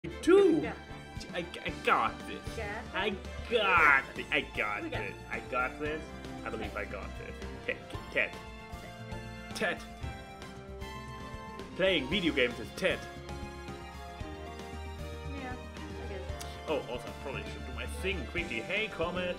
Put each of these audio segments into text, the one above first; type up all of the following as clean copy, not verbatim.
Two. Yeah. I got this. I got this. I got this. I got this. I believe I got this. Ted. Playing video games is Ted. Yeah, I guess. Oh, also, I probably should do my thing quickly. Hey, Comet.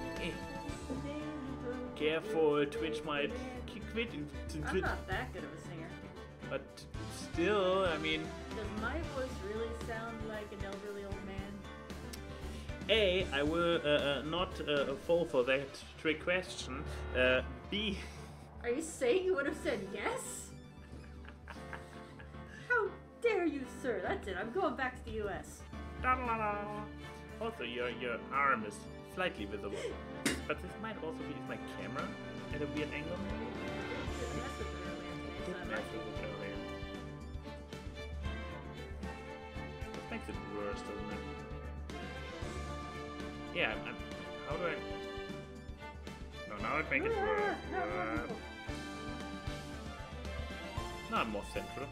Careful, Twitch might quit. I'm not that good of a singer. But still, I mean... Does my voice really sound like an elderly old man? A, I will not fall for that trick question. B... Are you saying you would have said yes? How dare you, sir? That's it. I'm going back to the U.S. Also, your arm is slightly visible. But this might also be my camera at a weird angle. This makes it worse, doesn't it? Yeah, how do I... No, now I make it worse. No, I'm more central.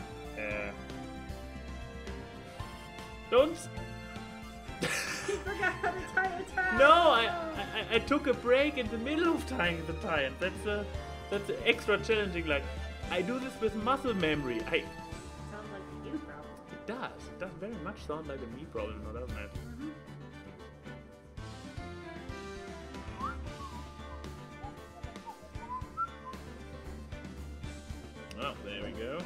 Don't... He forgot how to tie a tie! No, I took a break in the middle of tying the tie, and that's extra challenging. Like, I do this with muscle memory. Sounds like a you problem. It does very much sound like a me problem, now, doesn't it? Mm-hmm. Oh, there we go.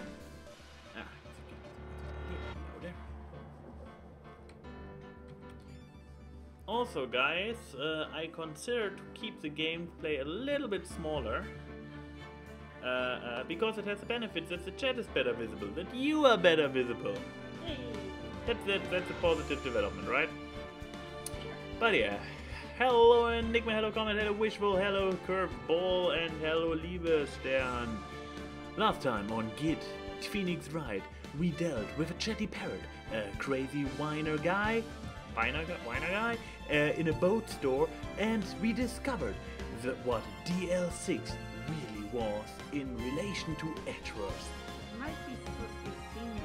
Also, guys, I consider to keep the gameplay a little bit smaller because it has the benefits that the chat is better visible, that you are better visible. Hey. That's a positive development, right? But yeah, hello Enigma, hello Comet, hello Wishful, hello Curveball, and hello Liebestern. Last time on Git Phoenix Wright, we dealt with a chatty parrot, a crazy whiner guy, in a boat store, and we discovered what DL6 really was in relation to Edgeworth. Might be supposed to be senior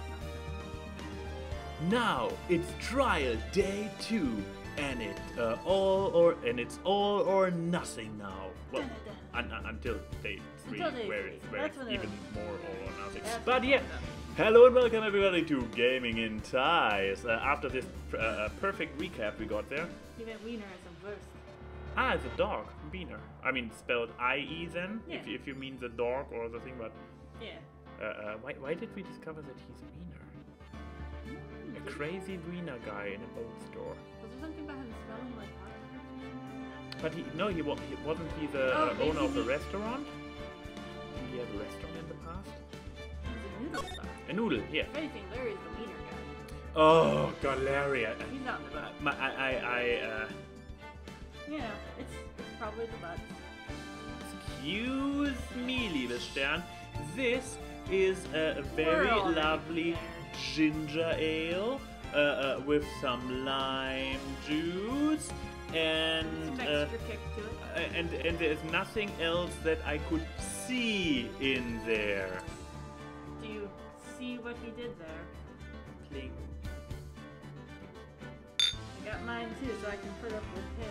guy. Now it's trial day 2, and it's all or nothing now. Well, until day 3, where it's even more all or nothing. But yeah. Hello and welcome everybody to Gaming in Ties. After this perfect recap we got there. You meant Wiener as a verse. Ah, it's a dog. Wiener. I mean, spelled I-E then, Yeah. if you mean the dog or the thing, but... Yeah. Why did we discover that he's Wiener? A crazy Wiener guy in a boat store. Was there something about him smelling like hot? But wasn't he the owner of a restaurant? Did he have a restaurant in the past? He's a noodle star. A noodle, yeah. If anything, Larry's the Wiener guy. Oh, God, Larry. He's not the butt. Yeah, it's probably the butt. Excuse me, Liebestern. This is a very lovely ginger ale with some lime juice and some extra kick to it. and there's nothing else that I could see in there. Do you see what he did there? Pling. I got mine too, so I can put up with him.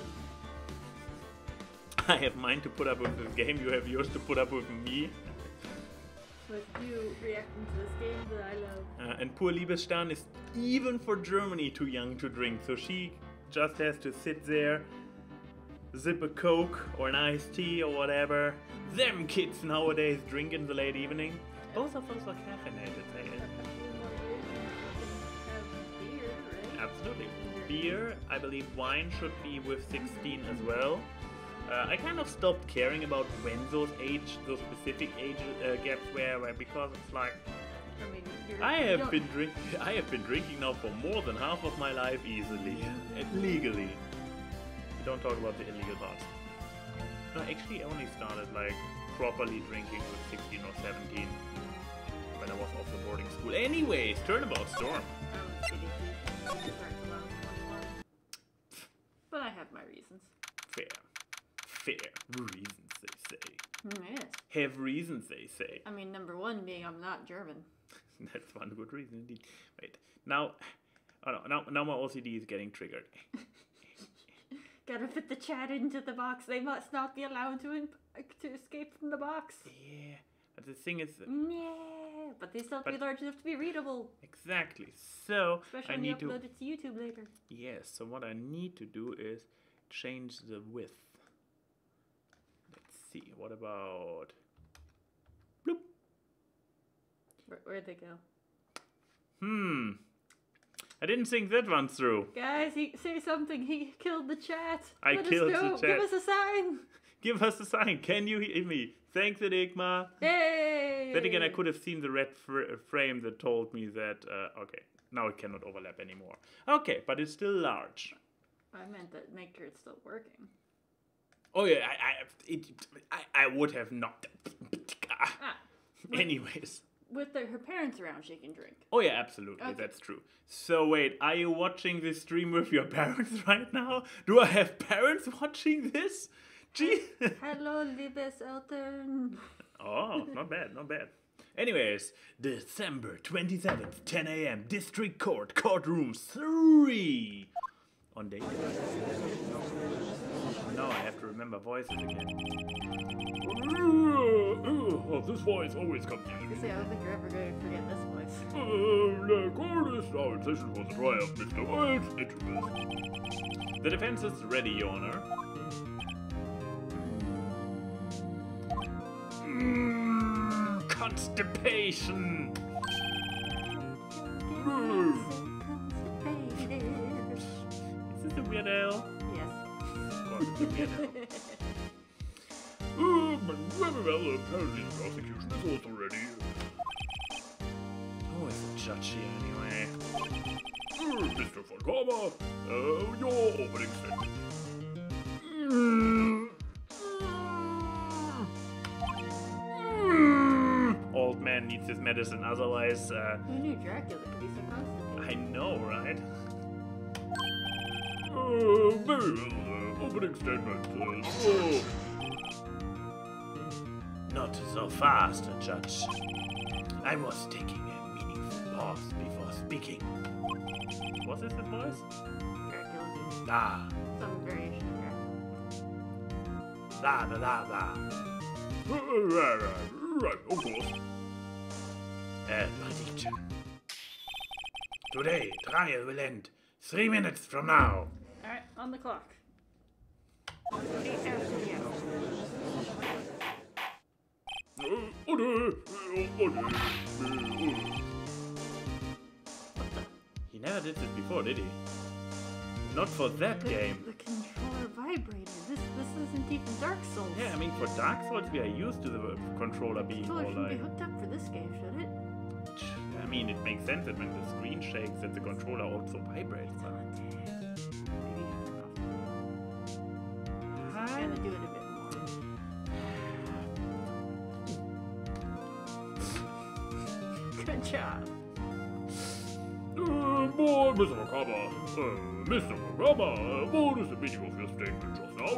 I have mine to put up with this game, you have yours to put up with me. With you reacting to this game that I love. And poor Liebestern is even for Germany too young to drink, so she just has to sit there, zip a Coke or an iced tea or whatever. Them kids nowadays drink in the late evening. Both of us are caffeinated, they Beer, right? Absolutely. Beer, I believe wine should be with 16 as well. I kind of stopped caring about when those specific age gaps were, because it's like I mean, I have been drinking now for more than half of my life easily and legally. We don't talk about the illegal parts. No, actually, I only started like properly drinking with 16 or 17 when I was off the boarding school. Anyways, Turnabout Storm. I was kidding. I didn't start till I was 21. But I have my reasons. Fair. Reasons, they say. Yes. Have reasons, they say. I mean, number one being I'm not German. That's one good reason indeed. Wait, now, oh no, now my OCD is getting triggered. Gotta fit the chat into the box. They must not be allowed to escape from the box. Yeah, but the thing is... Yeah, but they still have to be large enough to be readable. Exactly, so especially I when need you upload it to YouTube later. Yes, so what I need to do is change the width. Let's see, what about... Bloop. Where'd they go? I didn't think that one through. Guys, say something. He killed the chat. Let killed us know. The chat. Give us a sign. Give us a sign. Can you hear me? Thanks, Enigma. Hey! Then again, I could have seen the red frame that told me that... okay, now it cannot overlap anymore. Okay, but it's still large. I meant that make sure it's still working. Oh yeah, I would have not... Anyways... With her parents around, she can drink. Oh yeah, absolutely, okay. That's true. So wait, are you watching this stream with your parents right now? Do I have parents watching this? Gee. Hello, liebes Eltern. Oh, not bad, not bad. Anyways, December 27th, 10 a.m., District Court, Courtroom 3. On date. No, I have to remember voices again. Oh, this voice always comes in. I don't think you're ever going to forget this voice. The court is now in session for the trial of Mr. White's interest. The defense is ready, Your Honor. Constipation! Is this a weird ale? Yes. Of course, it's a weird ale. Well, apparently the prosecution is also ready. Who is the judge here anyway? Mr. Von Karma, your opening statement. Old man needs his medicine, otherwise... Who knew Dracula could be so constipated? I know, right? Very well, opening statement. Not so fast, Judge. I was taking a meaningful pause before speaking. Was this his voice? Dracula. Ah. Some variation of Dracula. Blah, blah, blah. Right, of course. Prediction. Today, trial will end 3 minutes from now. Alright, on the clock. 8 after the hour. He never did this before, did he? Not for that game. The controller vibrated. This isn't even Dark Souls. Yeah, I mean, for Dark Souls, we are used to the controller being more like... shouldn't be hooked up for this game, should it? I mean, it makes sense that when the screen shakes, that the controller also vibrates. Maybe I'm gonna do it a bit more. Good job. Boy, Mr. Makaba. Mr. Makaba, what is the meaning of your statement just now?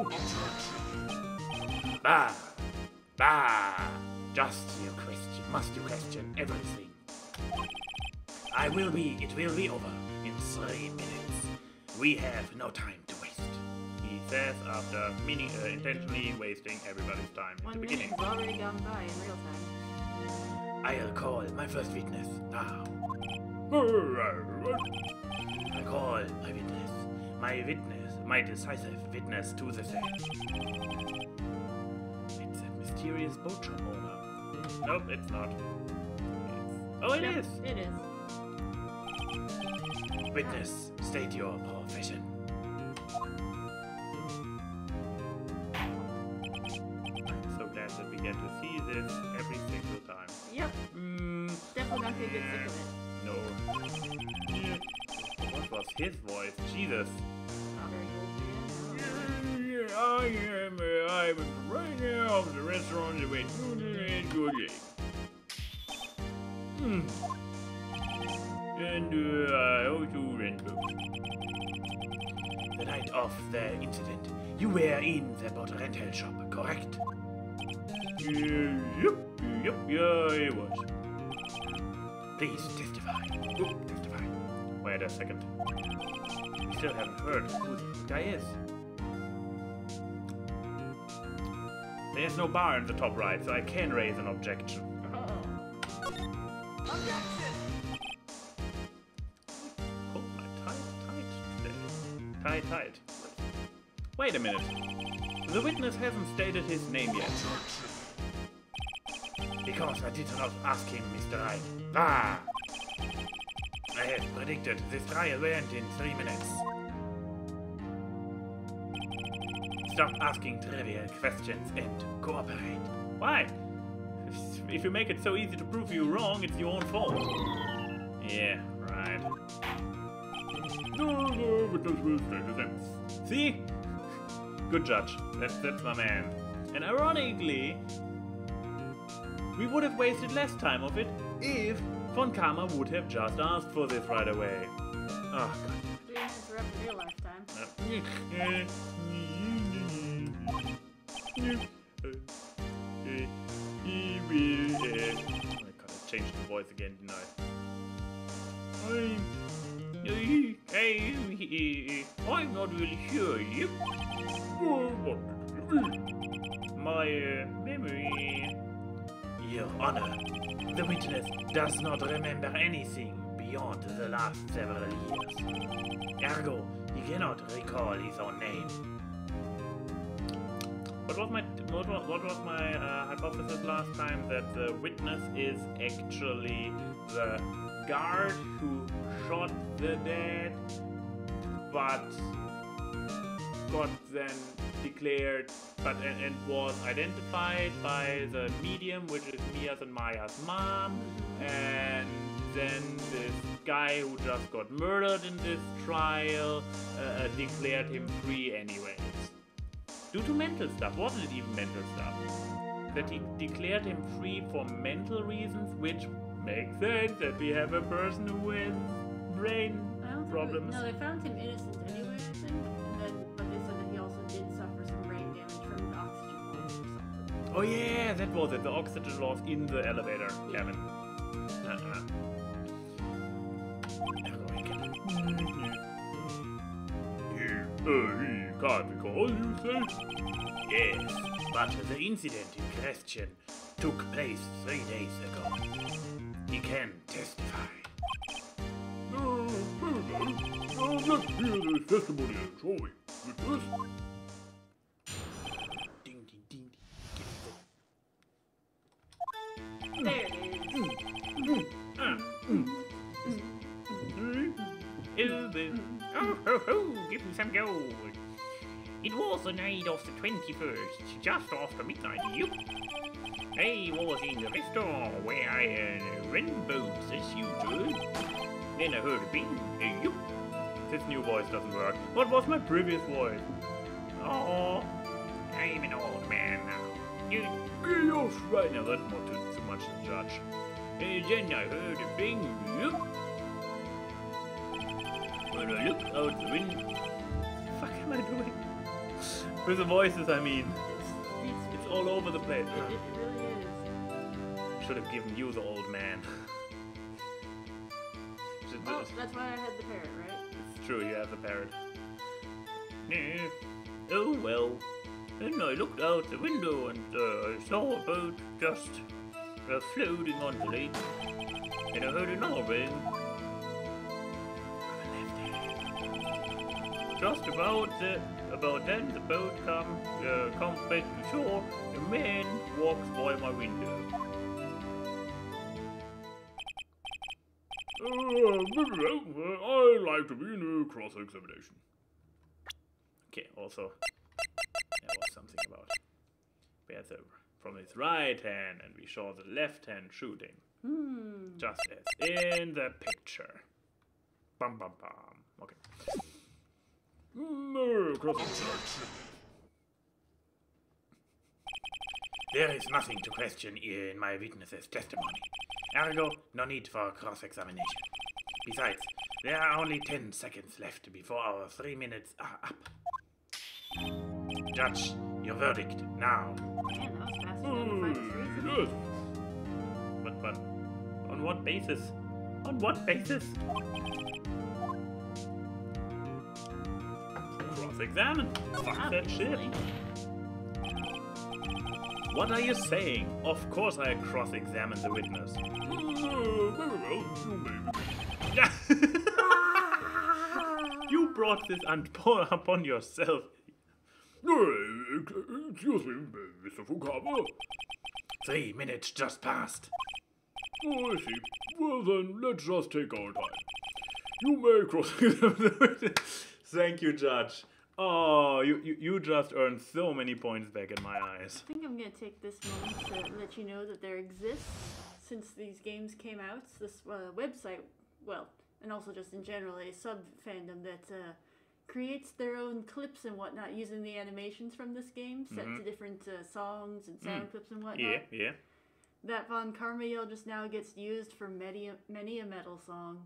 Bah! Bah! Just you question. Must you question everything? It will be over in 3 minutes. We have no time to waste. He says after intentionally wasting everybody's time at the beginning. 1 minute has already gone by in real time. I'll call my first witness now. I call my witness, my decisive witness to the stand. It's that mysterious boat shop owner. Nope, it's not. It is. It is. Witness, state your profession. I'm so glad that we get to see this every single time. Yep. Definitely not gonna get sick of it. No. What was his voice? Jesus. Not very good. I'm right now at the restaurant to wait food and good day. And I also rent books. The night of the incident, you were in the boat rental shop, correct? Yep, yeah, I was. Please testify. Ooh, testify. Wait a second. We still haven't heard who the guy is. There's no bar in the top right, so I can raise an objection. Objection! Oh, my tight today. Tight. Wait a minute. The witness hasn't stated his name yet. Because I did not ask him, Mr. Wright. Ah! I had predicted this trial will end in 3 minutes. Stop asking trivial questions and cooperate. Why? If you make it so easy to prove you wrong, it's your own fault. Yeah, right. No, witness will state his name. See? Good judge. That's my man. And ironically, we would have wasted less time of it if Von Karma would have just asked for this right away. Oh, God. 3 minutes were up in real lifetime. I gotta change the voice again, didn't I? I'm not really sure. Yep. My memory. Your Honor, the witness does not remember anything beyond the last several years. Ergo, he cannot recall his own name. What was my hypothesis last time? That the witness is actually the guard who shot the dead, but got then declared and was identified by the medium, which is Mia's and Maya's mom, and then this guy who just got murdered in this trial declared him free anyways. Due to mental stuff. Wasn't it even mental stuff? That he declared him free for mental reasons, which makes sense that we have a person who has brain problems. No, they found him innocent anyway, I think. But they said that he also did suffer some brain damage from the oxygen loss or something. Oh yeah, that was it. The oxygen loss in the elevator cabin. He can't recall, you say? Yes, but the incident in question took place 3 days ago. He can testify. Let's hear the testimony, shall we? Witness? Ding, ding, ding, ding. There it is. Oh, ho, ho, give me some gold. It was the night of the 21st, just after midnight, yup. I was in the restaurant where I had ran boats as usual. Then I heard a bing, yup. This new voice doesn't work. What was my previous voice? Oh, I'm an old man now. You're right now, that's not too much to judge. Then I heard a bing, yup. When I looked out the window... What the fuck am I doing? With the voices, I mean. It's all over the place. It really is. Should have given you the old man. Oh, that's why I had the parrot, right? It's true, you have the parrot. Oh well. Then I looked out the window and I saw a boat just floating on the lake. And I heard another ring. Just about then the boat comes back to shore. A man walks by my window. I like to be in a cross-examination. Okay, also, there was something about where from his right hand and we saw the left hand shooting. Just as in the picture. Bum bum bum. Okay. Cross-examination. There is nothing to question in my witness's testimony. Ergo, no need for cross-examination. Besides, there are only 10 seconds left before our 3 minutes are up. Judge, your verdict now. Man, that was faster than the finest reason. Yes. But on what basis On what basis? Cross-examine. Fuck that shit. What are you saying? Of course I cross-examine the witness. You brought this upon yourself. Excuse me, Mr. Fukama. 3 minutes just passed. Oh, I see. Well then, let's just take our time. You may cross-examine the witness. Thank you, Judge. Oh, you just earned so many points back in my eyes. I think I'm gonna take this moment to let you know that there exists, since these games came out, this website, well, and also just in general, a sub-fandom that creates their own clips and whatnot using the animations from this game, set to different songs and sound clips and whatnot. Yeah. That Von Carmael just now gets used for many a metal song.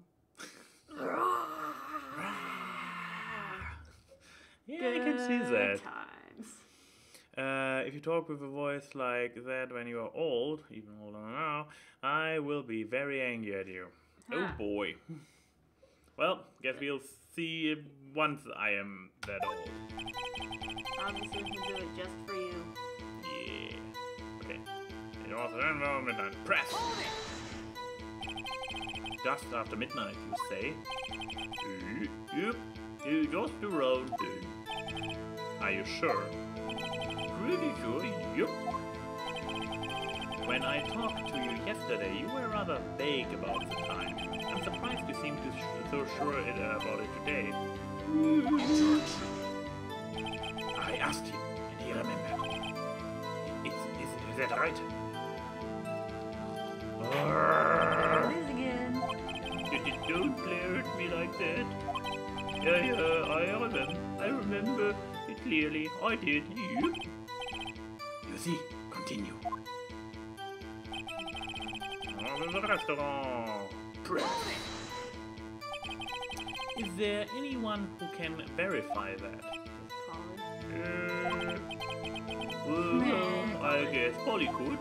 Yeah, I can see that. Times. If you talk with a voice like that when you are old, even older than now, I will be very angry at you. Oh boy. Well, guess we'll see once I am that old. Obviously, we can do it just for you. Yeah. Okay. You also moment and press. Just after midnight, you say. Yep. You just around then. Are you sure? Pretty sure, yep. When I talked to you yesterday, you were rather vague about the time. I'm surprised you seem so sure about it today. I asked him, and he remembered. Is that right? There it is again. Don't glare at me like that. I remember it clearly. I did. You see, continue. The restaurant. Press. Is there anyone who can verify that? I guess Polly could.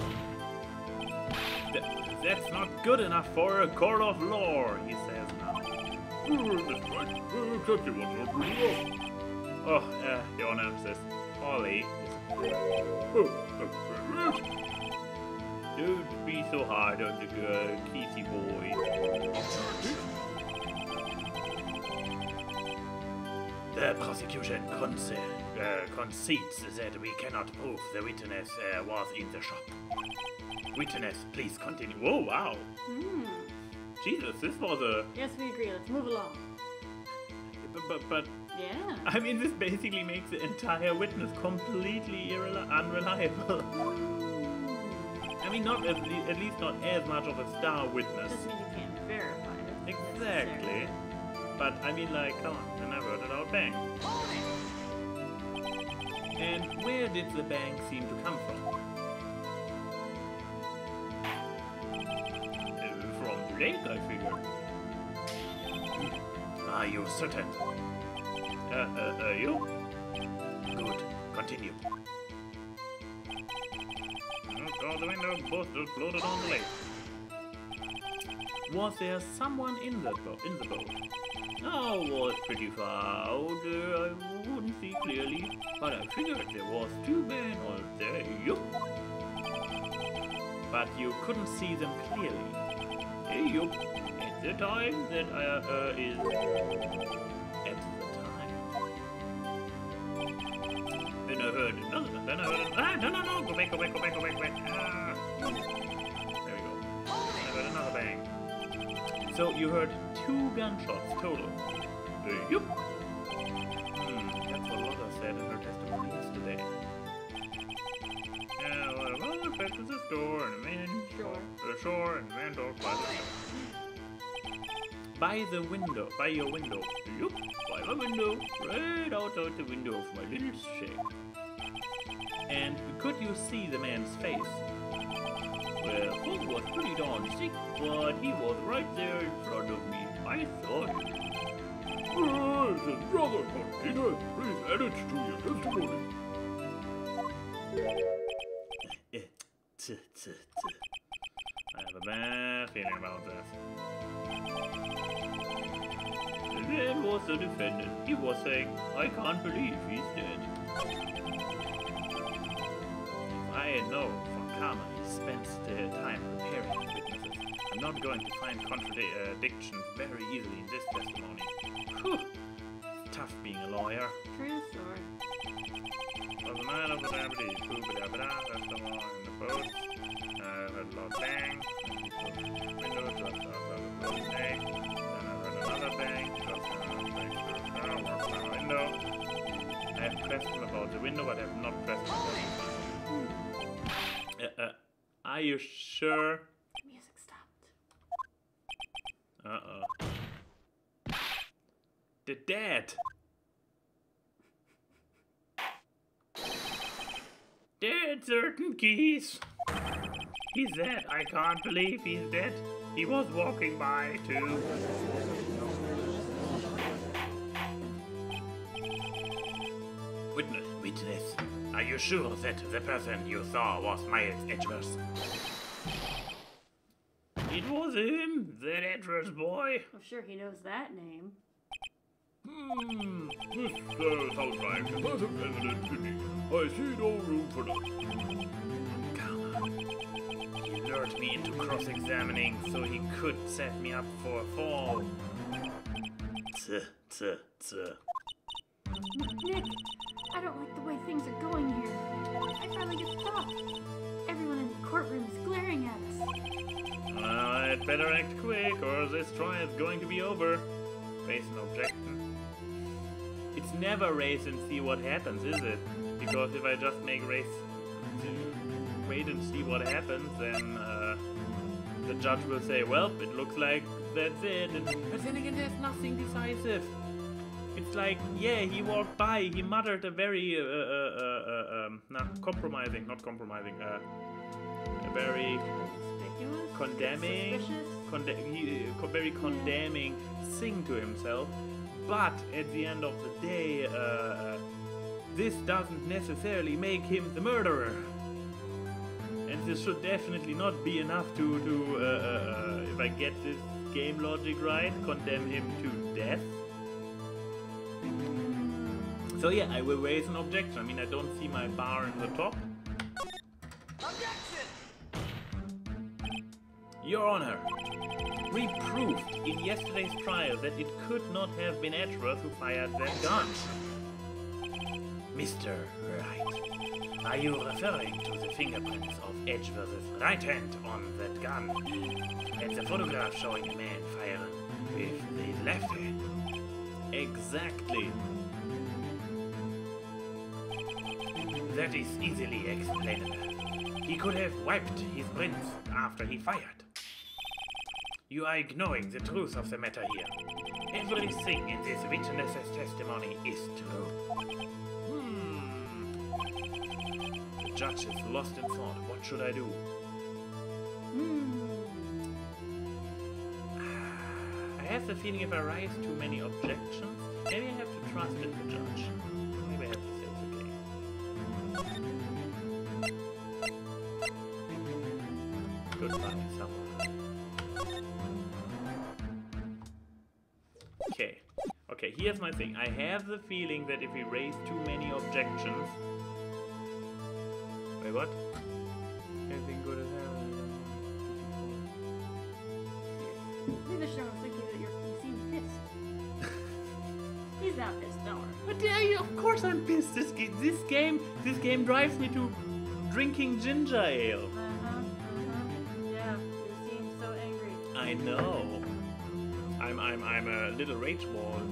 That's not good enough for a court of law, he says now. That's right. Exactly what you're doing. Oh, your name says Polly. Don't be so hard on the girl, Kitty boy. The prosecution concedes that we cannot prove the witness was in the shop. Witness, please continue. Whoa, wow. Jesus, this was a... Yes, we agree. Let's move along. But Yeah. I mean, this basically makes the entire witness completely unreliable. I mean, not at least not as much of a star witness. Doesn't mean you can't verify it. Exactly. But I mean, like, come on, and I heard it out bang. And where did the bang seem to come from? From the lake, I figure. Are you certain? You? Good. Continue. Saw the window, both floated on the lake. Was there someone in the boat? Oh, was pretty far out. I wouldn't see clearly, but I figured there was 2 men on there. Yup. But you couldn't see them clearly. Yup. At the time that is at the time. Then I heard another. No! Go back. Ah. There we go. I heard another bang. So you heard 2 gunshots total. Yup. That's what Lotta said in her testimony yesterday. Yeah, well, back to the store and the man. Shore and the man talked by the store. By your window. Yup, by my window. Right outside the window of my little shack. And could you see the man's face? Well, Fog was pretty darn sick, but he was right there in front of me. I saw him. Brother Martinez, please add it to your testimony. I have a bad feeling about this. was the defendant. He was saying, I can't believe he's dead. I know from karma he spends the time preparing witnesses. I'm not going to find contradictions very easily in this testimony. Whew. It's tough being a lawyer. True story. Was a man of the deputy, poop-a-da-ba-da, that's the one in the boat. Heard a loud bang, window, just outside the boat snake. Then I heard another bang, just walked by the window. I have questions about the window, but I have not questions about Are you sure? The music stopped. Uh-oh. The dead! Dead, certain keys. He's dead. I can't believe he's dead. He was walking by too. Witness, are you sure that the person you saw was Miles Edgeworth? It was him, that Edgeworth boy. I'm sure he knows that name. This sounds like a lot of evidence to me. I see no room for that. Karma. He lured me into cross-examining so he could set me up for a fall. Nick, I don't like the way things are going here. I finally get stopped. Everyone in the courtroom is glaring at us. Well, I'd better act quick or this trial is going to be over. Raise an objection. It's never race and see what happens, is it? Because if I just make race to wait and see what happens, then the judge will say, well, it looks like that's it. But then again, there's nothing decisive. It's like, yeah, he walked by, he muttered a very, a very condemning, very condemning thing to himself. But at the end of the day, this doesn't necessarily make him the murderer. And this should definitely not be enough to if I get this game logic right, condemn him to death. So yeah, I will raise an objection. I mean, I don't see my bar in the top. Objection! Your Honor, we proved in yesterday's trial that it could not have been Edgeworth who fired that gun. Mr. Wright, are you referring to the fingerprints of Edgeworth's right hand on that gun? And the photograph showing a man firing with the left hand? Exactly. That is easily explainable. He could have wiped his prints after he fired. You are ignoring the truth of the matter here. Everything in this witness's testimony is true. The judge is lost in thought. What should I do? I have the feeling if I raise too many objections, maybe I have to trust in the judge. Maybe I have to say it's okay. Goodbye, someone. Okay, here's my thing. I have the feeling that if we raise too many objections... Wait, what? Anything good has happened? Maybe I should have thinking that you seem pissed. He's not pissed, don't worry. But of course I'm pissed. This game drives me to drinking ginger ale. Yeah, you seem so angry. I know. I'm a little rage ball.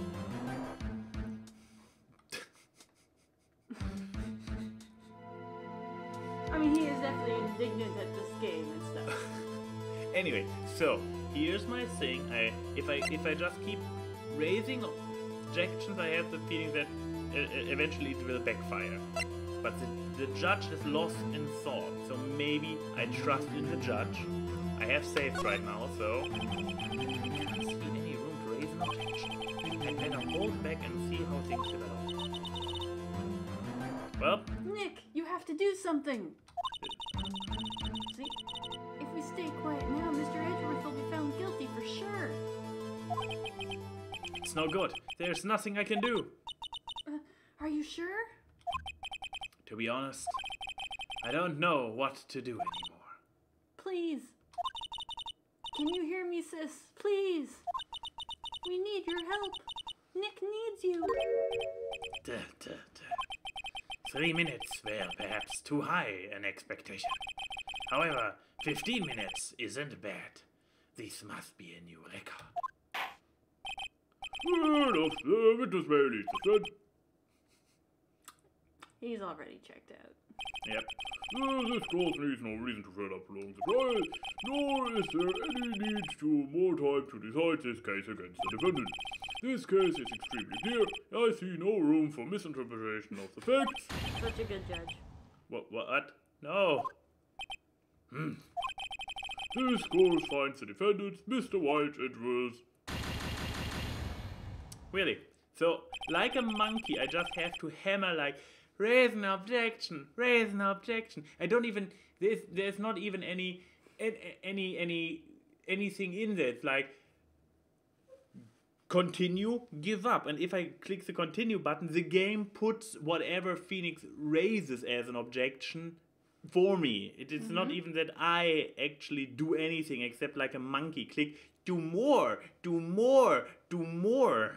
I mean, he is definitely indignant at this game and stuff. Anyway, so here's my thing. If I just keep raising objections, I have the feeling that eventually it will backfire. But the judge is lost in thought, so maybe I trust in the judge. I have saved right now, so I can't see any room to raise an objection. I'd better hold back and see how things develop. Well, Nick, you have to do something. See, if we stay quiet now, Mr. Edgeworth will be found guilty for sure. It's no good. There's nothing I can do. Are you sure? To be honest, I don't know what to do anymore. Please. Can you hear me, sis? Please. We need your help. Nick needs you. 3 minutes were perhaps too high an expectation. However, 15 minutes isn't bad. This must be a new record. He's already checked out. Yep. This course needs no reason to fill up along the trial, nor is there any need to more time to decide this case against the defendant. This case is extremely clear. I see no room for misinterpretation of the facts. Such a good judge. What? No. This course finds the defendants, Mr. White and Wills. Really? So, like a monkey, I just have to hammer like, raise an objection, raise an objection. I don't even, there's not even anything in there. It's like, continue, give up. And if I click the continue button, the game puts whatever Phoenix raises as an objection for me. It is not even that I actually do anything except like a monkey. Click, do more, do more, do more.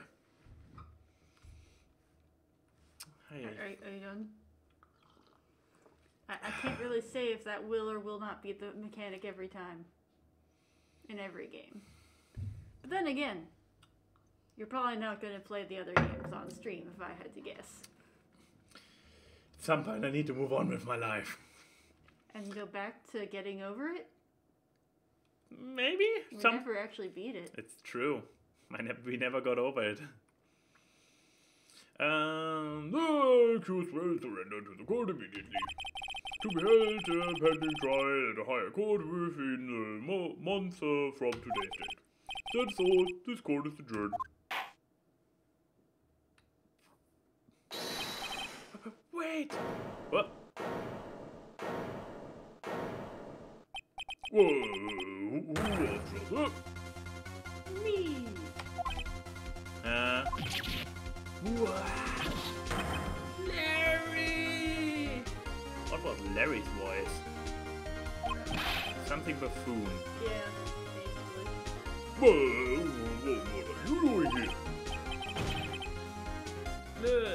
Are you done? I can't really say if that will or will not be the mechanic every time. In every game. But then again, you're probably not going to play the other games on stream if I had to guess. At some point I need to move on with my life. And go back to getting over it? Maybe? We never actually beat it. It's true. We never got over it. The accused will surrender to the court immediately. To be held pending trial at a higher court within a month from today's date. That's all. This court is adjourned. Wait! What? Who wants that? Me! Larry! What was Larry's voice? Something buffoon. Yeah, Well, what are you doing here?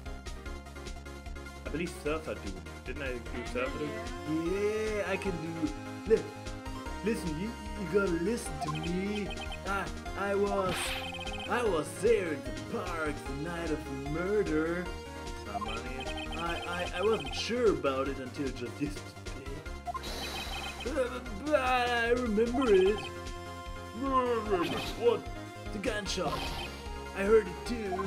I believe Surfer Dude. Didn't I do Surfer Dude? Yeah, I can do. Listen, you gotta listen to me. I was there in the park the night of the murder. Somebody. I wasn't sure about it until just yesterday. But I remember it. What? The gunshot. I heard it too.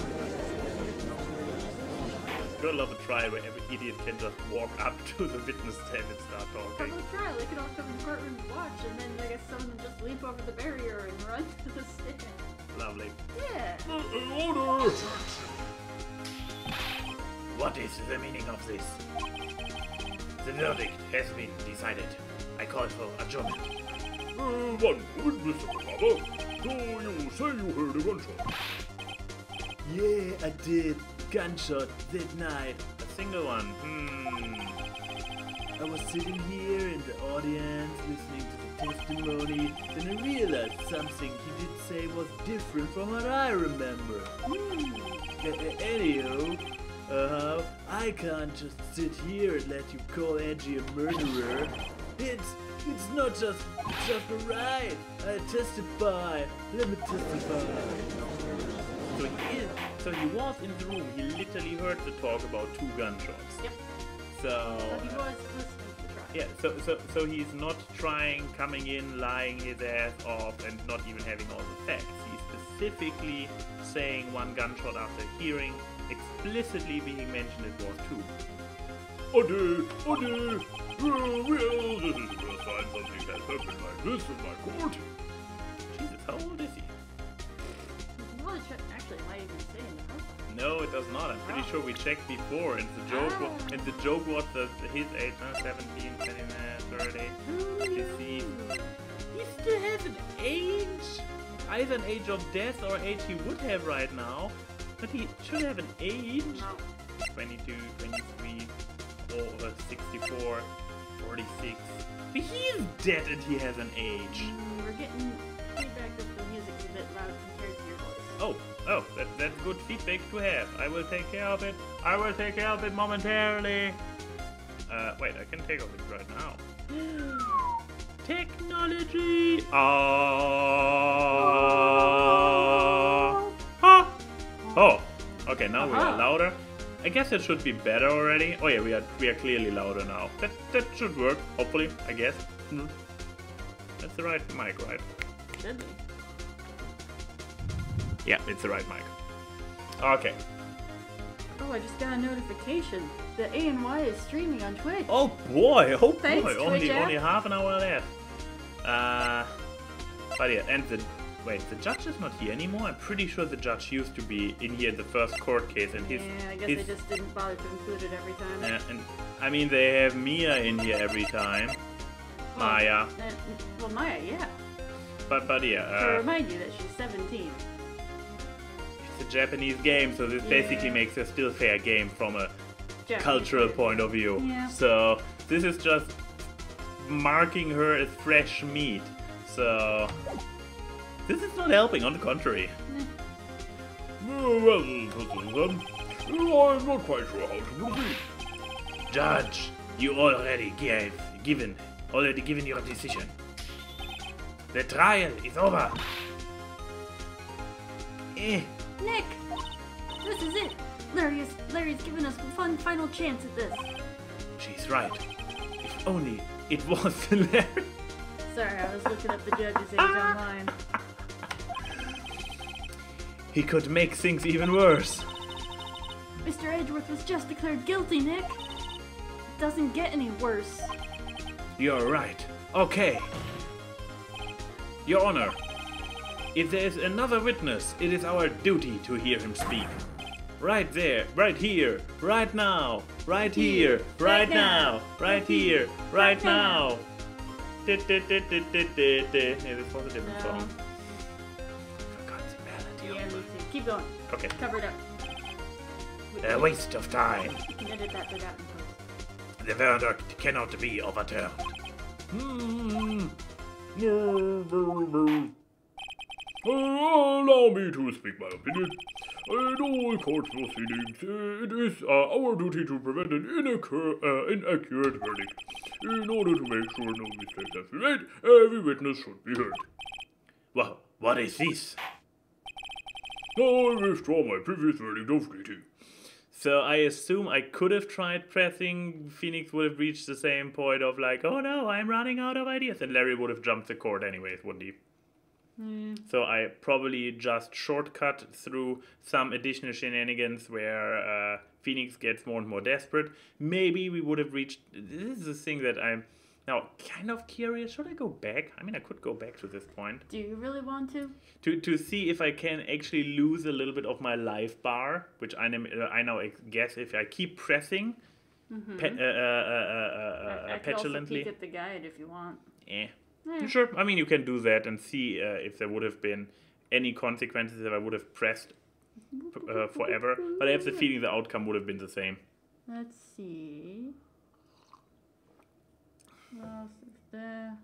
Gotta love a trial where every idiot can just walk up to the witness stand and start talking. Public trial, they could all come in the courtroom to watch, and then I guess some of them just leap over the barrier and run to the stand. Lovely. Yeah. Order! What is the meaning of this? The verdict has been decided. I call for adjournment. One moment, Mr. Father. So you say you heard a gunshot? Yeah, I did. Gunshot that night. A single one. I was sitting here in the audience listening to the testimony, then I realized something he did say was different from what I remember. Anyhow, I can't just sit here and let you call Angie a murderer. It's not just a right. I testify. Let me testify. So he was in the room. He literally heard the talk about 2 gunshots. Yep. So he was listening to the trial. yeah. So he's not coming in, lying his ass off, and not even having all the facts. He's specifically saying 1 gunshot after hearing explicitly being mentioned it was 2. Well, this is the first time something has happened like this in my court. Jesus, how old is he? Well, actually, it might even say in the profile. No, it does not. I'm pretty sure we checked before, and the joke was his age, 17, 29, 30. You see, he still has an age. I either an age of death or age he would have right now. But he should have an age. No. 22, 23, or 64, 46. But he's dead and he has an age. We're getting feedback that the music's a bit loud compared to your voice. Oh, that's good feedback to have. I will take care of it. I will take care of it momentarily. Wait, I can take care of it right now. Technology! Oh, okay, now we are louder. I guess it should be better already. Oh yeah, we are clearly louder now. That should work, hopefully, I guess. That's the right mic, right? Should be. Yeah, it's the right mic. Okay. Oh, I just got a notification. The ANY is streaming on Twitch. Oh boy, Thanks, only Twitch app. half an hour left. But yeah, and the judge is not here anymore. I'm pretty sure the judge used to be in here in the first court case, and Yeah, I guess they just didn't bother to include it every time. Yeah, and I mean they have Mia in here every time. Maya. Well, Maya, yeah. But yeah, To remind you that she's 17. it's a Japanese game, so this basically makes a still fair game from a Japanese cultural kids. point of view. Yeah. So this is just marking her as fresh meat. So this is not helping, on the contrary. Well, then, I'm not quite sure how to proceed. Judge, you already given your decision. The trial is over. Nick! This is it! Larry's given us one final chance at this. She's right. If only it was Larry. Sorry, I was looking up the judge's age online. He could make things even worse. Mr. Edgeworth was just declared guilty, Nick! It doesn't get any worse. You're right. Okay. Your Honor, if there is another witness, it is our duty to hear him speak. Right there, right here, right now, right here, right now, right here, right now. Yeah, this was a different No. song. Forgot the melody. Yeah, me too. Keep going. Okay. Cover it up. A waste of time. You can edit that without in post. The verdict cannot be overturned. Allow me to speak my opinion. In all court proceedings, it is our duty to prevent an inaccurate verdict. In order to make sure no mistakes have been made, every witness should be heard. Well, what is this? I withdraw my previous verdict of guilty. So I assume I could have tried pressing, Phoenix would have reached the same point of like, oh no, I'm running out of ideas, and Larry would have jumped the court anyways, wouldn't he? So I probably just shortcut through some additional shenanigans where Phoenix gets more and more desperate. Maybe we would have reached... This is the thing that I'm now kind of curious. Should I go back? I mean, I could go back to this point. Do you really want to? To see if I can actually lose a little bit of my life bar, which I now guess if I keep pressing I could also petulantly. peek at the guide if you want. Sure, I mean, you can do that and see if there would have been any consequences if I would have pressed forever. But I have the feeling the outcome would have been the same. Let's see. What else is there?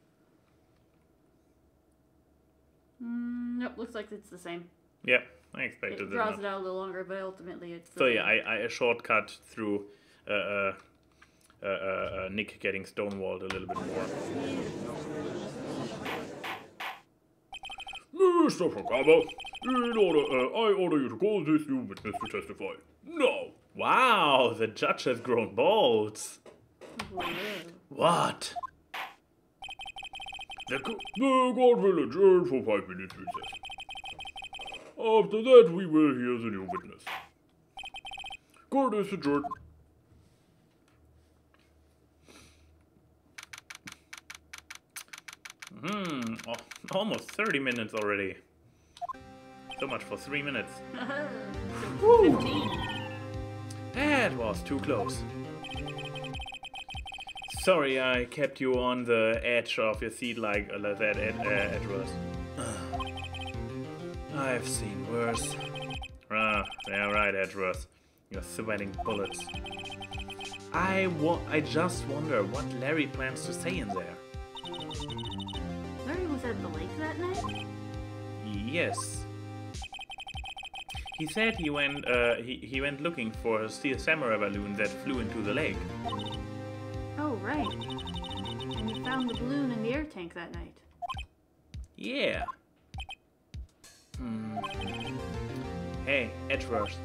Nope, looks like it's the same. Yeah, I expected It that. draws it out a little longer, but ultimately it's the So same. yeah, I shortcut through Nick getting stonewalled a little bit more. Mr. Fukama, I order you to call this new witness to testify. Now! Wow, the judge has grown balls. Whoa. What? The court will adjourn for 5 minutes recess. After that, we will hear the new witness. Court is adjourned. Almost 30 minutes already. So much for 3 minutes. 15. That was too close. Sorry, I kept you on the edge of your seat like that edge was. I've seen worse. Ah, yeah, right, Edgeworth. You're sweating bullets. I just wonder what Larry plans to say in there. Larry was at the lake that night? Yes. He said he went looking for a steel samurai balloon that flew into the lake. Oh, right. And he found the balloon in the air tank that night. Yeah. Hey, Edgeworth.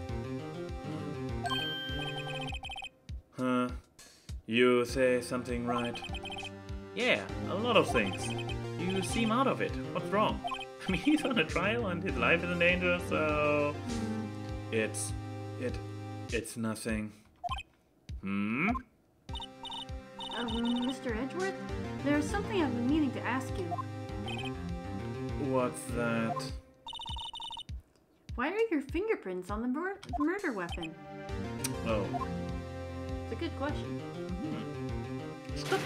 Huh? You say something right? Yeah, a lot of things. You seem out of it. What's wrong? I mean, he's on a trial and his life is in danger, so... It's nothing. Mr. Edgeworth? There's something I've been meaning to ask you. What's that? Why are your fingerprints on the murder weapon? Oh. It's a good question. Stop.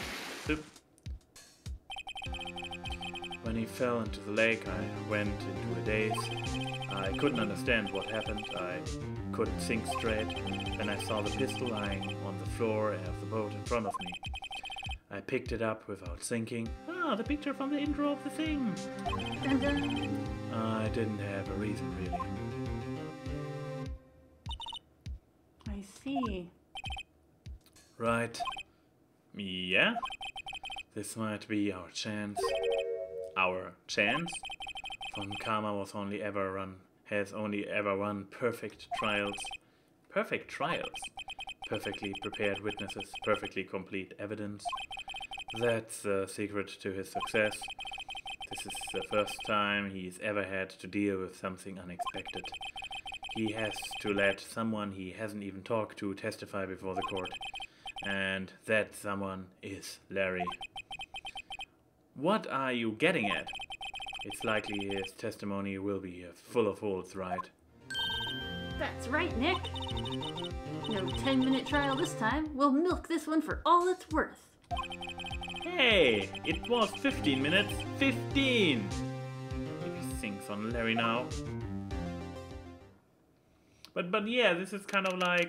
When he fell into the lake, I went into a daze. I couldn't understand what happened. I couldn't think straight. Then I saw the pistol lying on the floor of the boat in front of me. I picked it up without thinking. Ah, the picture from the intro of the thing. Dun dun. I didn't have a reason, really. I see. Right. Yeah? This might be our chance. Our chance? Von Karma has only ever run perfect trials. Perfect trials? Perfectly prepared witnesses, perfectly complete evidence. That's the secret to his success. This is the first time he's ever had to deal with something unexpected. He has to let someone he hasn't even talked to testify before the court. And that someone is Larry. What are you getting at? It's likely his testimony will be full of holes, right? That's right, Nick. No 10-minute trial this time. We'll milk this one for all it's worth. Hey, it was 15 minutes. 15! Maybe things on Larry now. But yeah, this is kind of like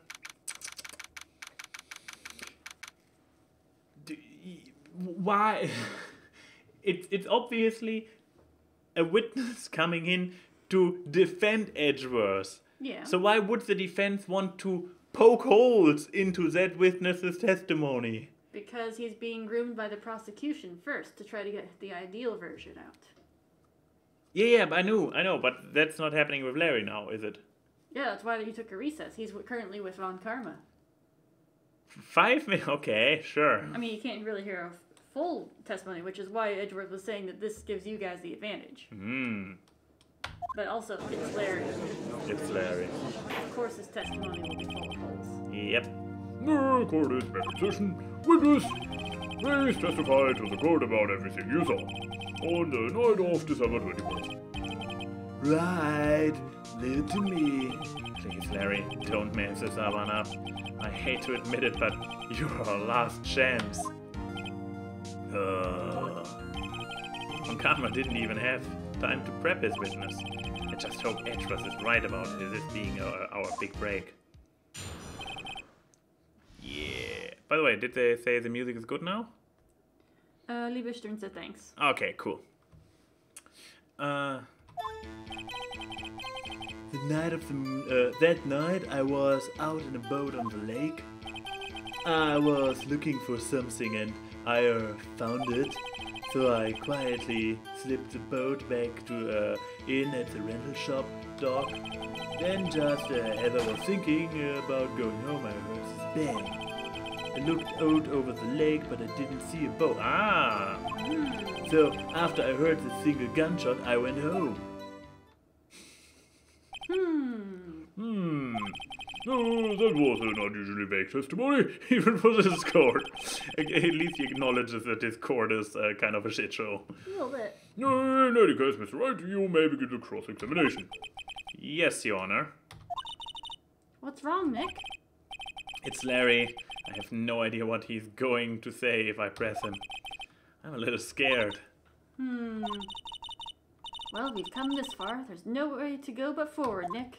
why? It's obviously a witness coming in to defend Edgeworth. Yeah. So why would the defense want to poke holes into that witness's testimony? Because he's being groomed by the prosecution first to try to get the ideal version out. Yeah, but I know, but that's not happening with Larry now, is it? Yeah, that's why he took a recess. He's currently with Von Karma. 5 minutes? Okay, sure. I mean, you can't really hear a full testimony, which is why Edgeworth was saying that this gives you guys the advantage. But also, it's Larry. It's Larry. Of course his testimony will be full of holes. Yep. The court is back in session. Witness, please testify to the court about everything you saw on the night of December 21st. Right, leave it to me. Please, Larry, don't mess this one up. I hate to admit it, but you're our last chance. Von Karma didn't even have time to prep his witness. I just hope Edgeworth is right about this being our big break. Yeah. By the way, did they say the music is good now? Lieberstern said thanks. Okay, cool. The night of that night, I was out in a boat on the lake. I was looking for something and I found it. So I quietly slipped the boat back to in at the rental shop dock. Then just as I was thinking about going home, I heard this bang. I looked out over the lake, but I didn't see a boat. Ah. So after I heard the single gunshot, I went home. No, that was an unusually vague testimony, even for this court. At least he acknowledges that this court is kind of a shit show. A little bit. In any case, Mr. Wright, you may begin the cross-examination. Yes, Your Honor. What's wrong, Nick? It's Larry. I have no idea what he's going to say if I press him. I'm a little scared. Well, we've come this far. There's no way to go but forward, Nick.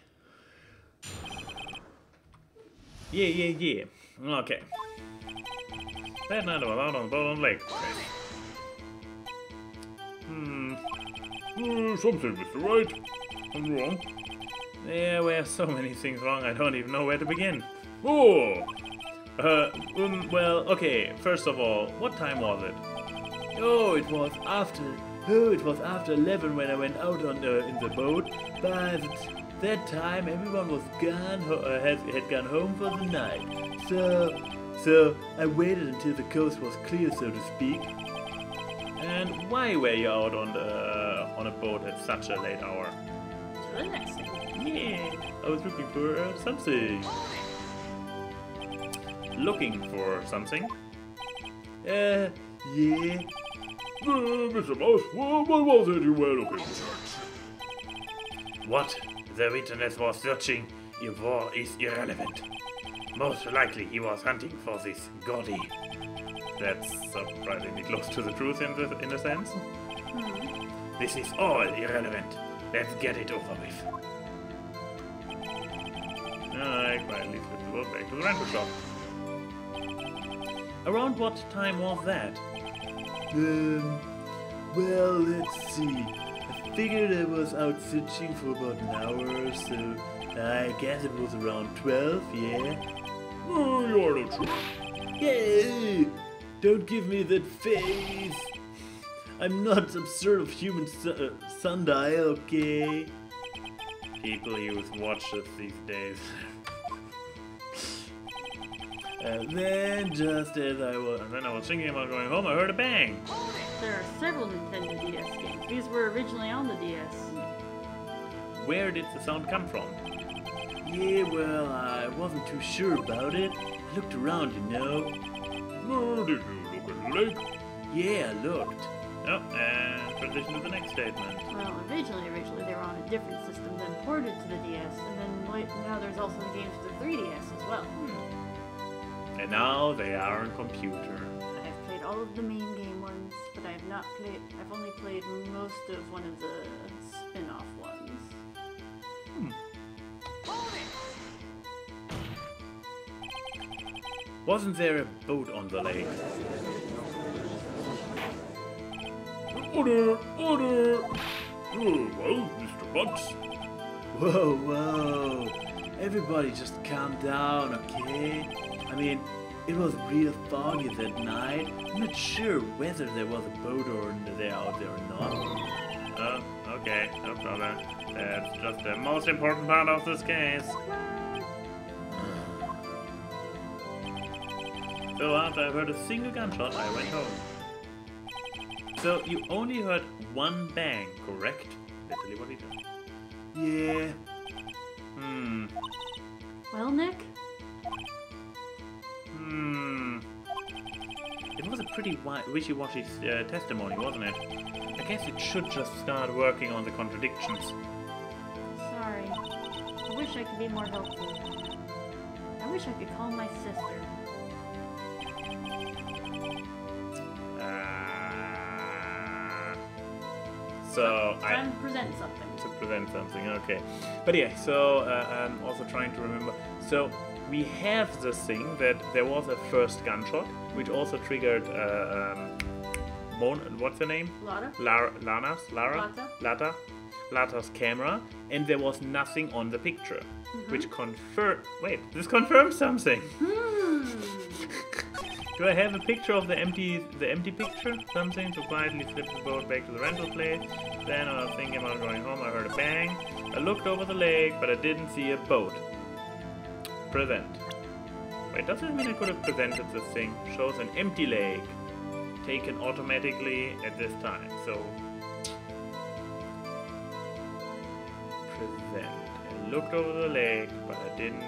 Yeah. Okay. That night I was out on the boat on the lake. Something, Mr. Wright. I'm wrong. There were so many things wrong, I don't even know where to begin. Oh! Well, okay, first of all, what time was it? Oh, it was after 11 when I went out on in the boat. By that time, everyone was gone, had gone home for the night. So I waited until the coast was clear, so to speak. And why were you out on a boat at such a late hour? To the next thing. Yeah, I was looking for something. Looking for something? Yeah. Mr. Mouse, what was it you were looking for? What the witness was searching for is irrelevant. Most likely he was hunting for this Gordy. That's surprisingly close to the truth in a sense. This is all irrelevant. Let's get it over with. I quietly slipped the boat back to the rental shop. Around what time was that? Well, let's see. I figured I was out searching for about an hour, so I guess it was around 12, yeah? You're not sure. Yay! Don't give me that face! I'm not some sort of human sundial, okay? People use watches these days. And then, just as I was... And then I was thinking about going home, I heard a bang! There are several Nintendo DS games. These were originally on the DS. Where did the sound come from? Yeah, well, I wasn't too sure about it. I looked around, you know. Did you look at the lake? Yeah, I looked. Oh, and transition to the next statement. Well, originally they were on a different system, then ported to the DS, and then now there's also the games for the 3DS as well. And now they are on computer. I've played all of the main game ones, but I've only played most of one of the spin-off ones. Wasn't there a boat on the lake? Order! Oh, well, Mr. Butts. Whoa. Everybody just calm down, okay? I mean, it was real foggy that night. I'm not sure whether there was a boat or they're out there or not. Oh, okay, no problem. That's just the most important part of this case. So after I heard a single gunshot, I went home. So you only heard one bang, correct? Literally what he did. Yeah. Well, Nick? It was a pretty wishy-washy testimony, wasn't it? I guess it should just start working on the contradictions. Sorry. I wish I could be more helpful. I wish I could call my sister. So Time to present something. To present something, okay. But yeah, so I'm also trying to remember. So we have this thing that there was a first gunshot, which also triggered what's her name? Lata's camera, and there was nothing on the picture, which this confirms something. Do I have a picture of the empty picture? Something to quietly slip the boat back to the rental place. Then when I was thinking about going home, I heard a bang. I looked over the lake, but I didn't see a boat. Present. Wait, does that mean I could have presented this thing? Shows an empty lake. Taken automatically at this time. So present. I looked over the lake, but I didn't.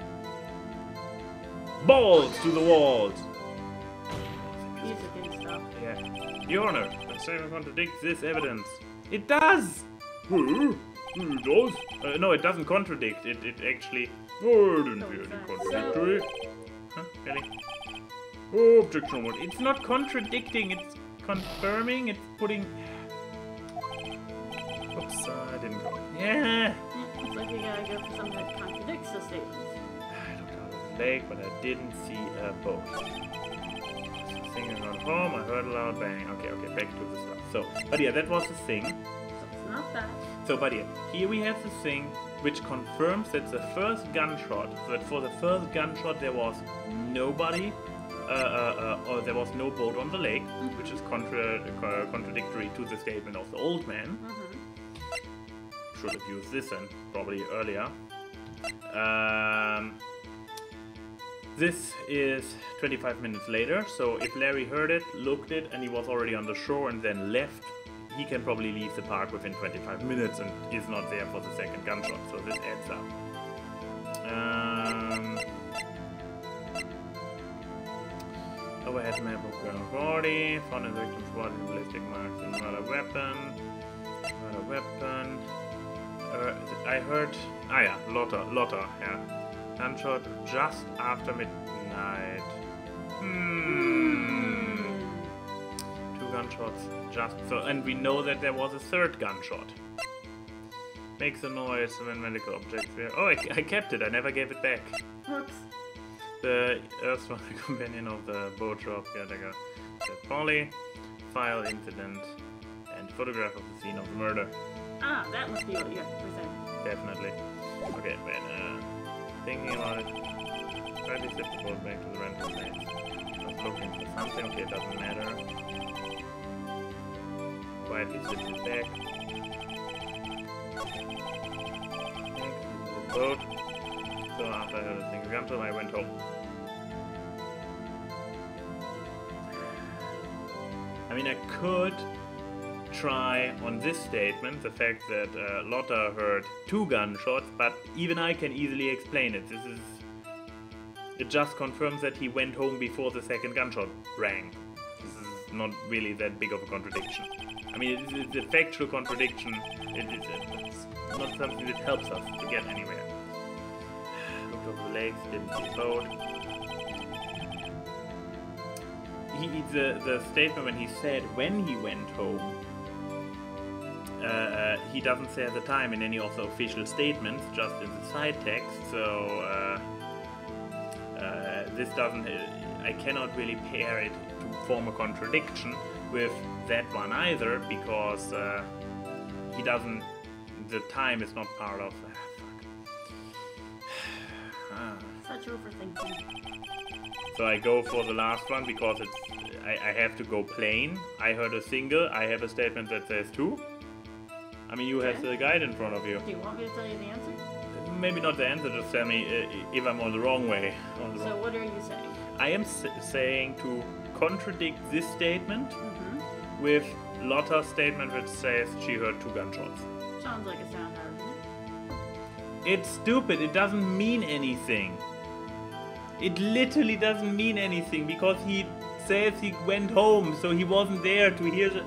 Balls to the walls! Music and stuff. Yeah. Your Honor, the statement contradicts this evidence. It does! It does? No, it doesn't contradict. It actually... Oh, I didn't hear any contradictory. Huh? Really? Oh, objection. It's not contradicting, it's confirming, it's putting... Oops, I didn't go. Yeah! Looks like we gotta go for something that contradicts the statements. I looked out of the lake, but I didn't see a boat. Singing around home, I heard a loud bang. Okay, back to the stuff. So, but yeah, that was the thing. So it's not that. So, but yeah, here we have the thing which confirms that the first gunshot, that for the first gunshot there was nobody, or there was no boat on the lake, which is contradictory to the statement of the old man. Should have used this and probably earlier. This is 25 minutes later, so if Larry heard it, looked it, and he was already on the shore and then left, he can probably leave the park within 25 minutes and is not there for the second gunshot, so this adds up. Overhead map of girl body, found in the victim's body, ballistic marks, and not a weapon. Not a weapon. I heard... Ah yeah, Lotta, yeah. Gunshot just after midnight. Two gunshots just so, and we know that there was a third gunshot. Makes a noise when medical objects were. Oh, I kept it. I never gave it back. Whoops. The erstwhile companion of the boat shop. Yeah, there go. Dead Polly, file incident, and photograph of the scene of the murder. Ah, that must be what you have to present. Definitely. Okay, when thinking about it, try to zip the boat back to the rental place. I was looking for something. Okay, it doesn't matter. Quietly zip it back. Back to the boat. So after I heard a single gunshot, I went home. I mean, I could try on this statement the fact that Lotta heard two gunshots, but even I can easily explain it. It just confirms that he went home before the second gunshot rang. This is not really that big of a contradiction. I mean, it's a factual contradiction. It's not something that helps us to get anywhere. Looked over the lakes, didn't see a boat. The statement when he said when he went home, he doesn't say the time in any of the official statements, just in the side text, so this doesn't... I cannot really pair it to form a contradiction with that one either, because he doesn't... the time is not part of... Such overthinking. So I go for the last one because it's... I have to go plain. I heard a single, I have a statement that says two. I mean, you have the guide in front of you. Do you want me to tell you the answer? Maybe not the answer, just tell me if I'm on the wrong way. So what are you saying? I am saying to contradict this statement with Lotta's statement which says she heard two gunshots. Sounds like a sound argument. It's stupid, it doesn't mean anything. It literally doesn't mean anything because he says he went home, so he wasn't there to hear the...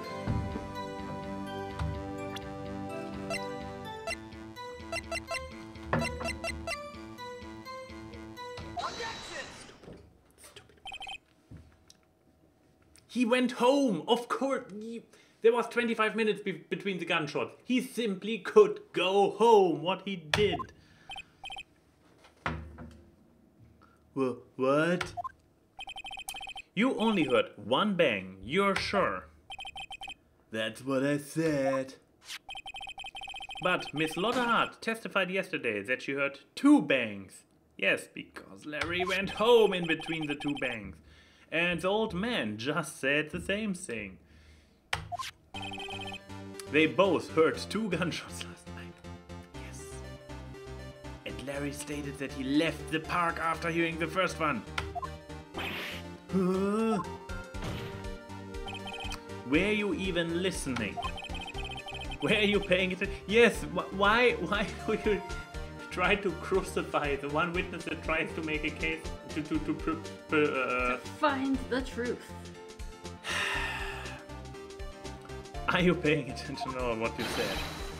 He went home, of course. There was 25 minutes between the gunshots. He simply could go home, what he did. Well, what? You only heard one bang, you're sure? That's what I said. But Miss Lotta Hart testified yesterday that she heard two bangs. Yes, because Larry went home in between the two bangs. And the old man just said the same thing. They both heard two gunshots last night. Yes. And Larry stated that he left the park after hearing the first one. Were you even listening? Were you paying attention? Yes, why do you try to crucify the one witness that tries to make a case to find the truth? Are you paying attention to what you said?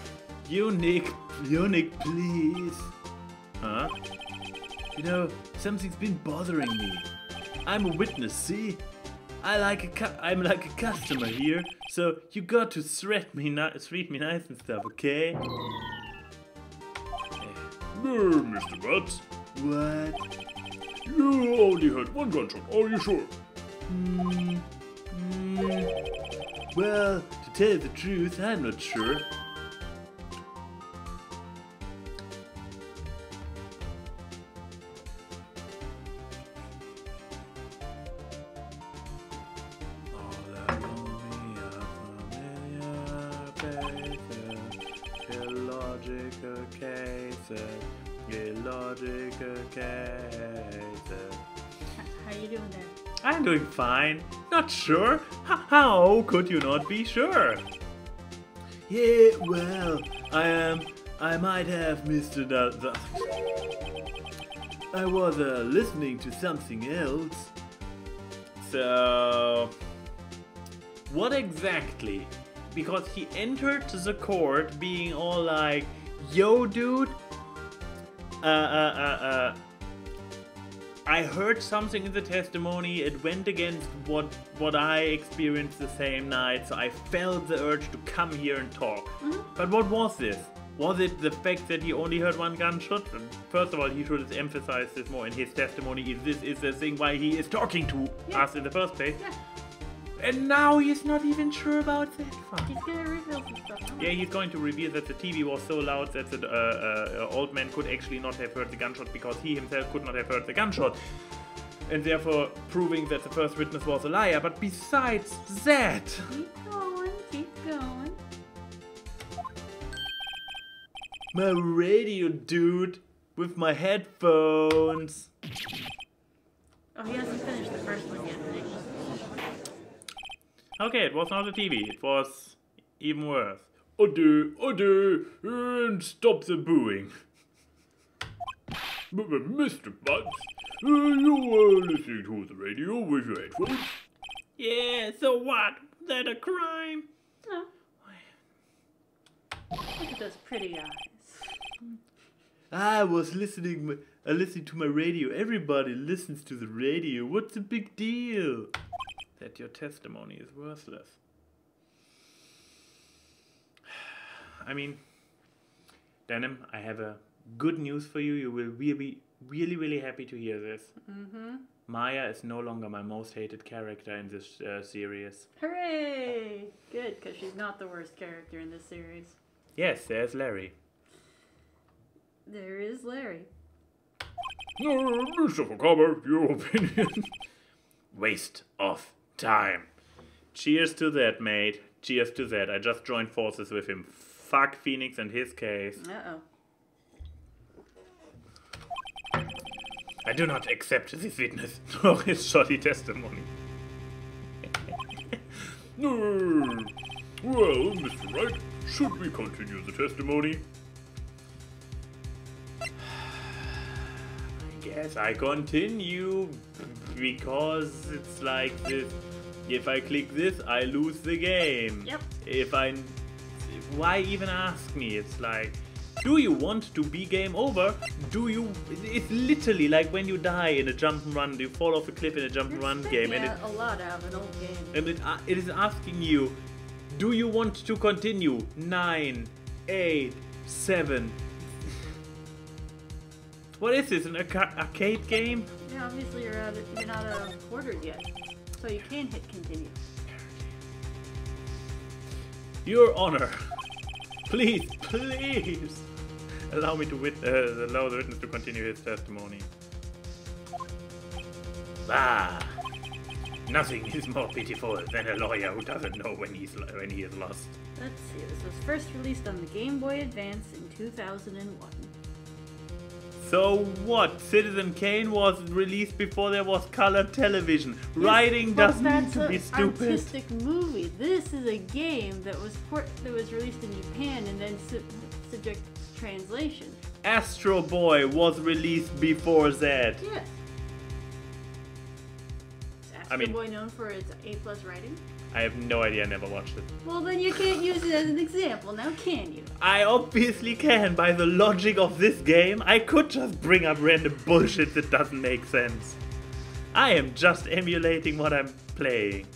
Unique, please. Huh? You know, something's been bothering me. I'm a witness, see? I'm like a customer here, so you got to treat me nice and stuff, okay? Mr. Butts, What? you only had one gunshot, are you sure? Well, to tell you the truth, I'm not sure. Illogical cases. How you doing there? I'm doing fine. Not sure? How could you not be sure? Yeah, well, I might have missed another. I was listening to something else. So, what exactly? Because he entered the court being all like, "Yo, dude, I heard something in the testimony. It went against what I experienced the same night, so I felt the urge to come here and talk." But what was this? Was it the fact that he only heard one gunshot? First of all, he should have emphasized this more in his testimony. If this is the thing why he is talking to us in the first place. Yeah. And now he's not even sure about that. Fuck. He's gonna reveal some stuff. Yeah, he's going to reveal that the TV was so loud that the old man could actually not have heard the gunshot because he himself could not have heard the gunshot. And therefore proving that the first witness was a liar. But besides that... Keep going. My radio, dude, with my headphones. Oh, he hasn't finished the first one yet. Okay, it was not a TV, it was even worse. Ade, and stop the booing. Mr. Butts, you were listening to the radio with your headphones? Yeah, so what? Is that a crime? No. Look at those pretty eyes. I was listening to my radio. Everybody listens to the radio. What's the big deal? That your testimony is worthless. I mean, Denim, I have a good news for you. You will be really happy to hear this. Maya is no longer my most hated character in this series. Hooray! Good, because she's not the worst character in this series. Yes, there's Larry. There is Larry. Mr. Fukawa, your opinion? Waste of time. Cheers to that, mate. Cheers to that. I just joined forces with him. Fuck Phoenix and his case. Uh-oh. I do not accept this witness nor his shoddy testimony. Well, Mr. Wright, should we continue the testimony? Yes, I continue because it's like this. If I click this, I lose the game. Yep. Why even ask me? It's like, do you want to be game over? It's literally like when you die in a jump and run, you fall off a cliff in a jump and run game. And a lot out of an old game. And it is asking you, do you want to continue? 9, 8, 7. What is this, an arcade game? Yeah, obviously you're not out of quarters yet. So you can hit continue. Your Honor, please allow me to allow the witness to continue his testimony. Nothing is more pitiful than a lawyer who doesn't know when he is lost. Let's see, this was first released on the Game Boy Advance in 2001. So what? Citizen Kane was released before there was color television. Yes, Writing doesn't need to be That's stupid. an artistic movie. This is a game that was released in Japan and then subject to translation. Astro Boy was released before that. Yes. Is Astro Boy known for its A+ writing? I have no idea, I never watched it. Well, then you can't use it as an example, now can you? I obviously can, by the logic of this game. I could just bring up random bullshit that doesn't make sense. I am just emulating what I'm playing.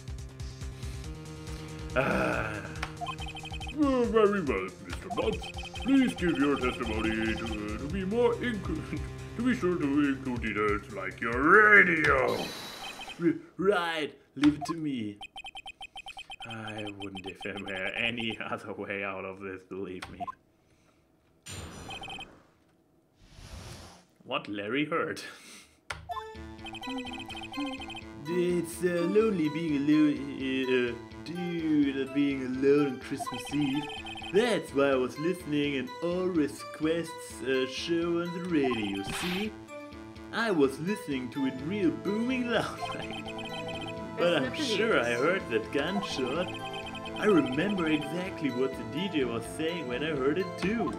Very well, Mr. Butts. Please give your testimony to be more to be sure to include details like your radio. Right, leave it to me. I wouldn't if there were any other way out of this, believe me. What Larry heard. It's lonely being alone, being alone on Christmas Eve. That's why I was listening and all requests show on the radio, see? I was listening to it real booming loud like. But I'm sure I heard that gunshot. I remember exactly what the DJ was saying when I heard it too.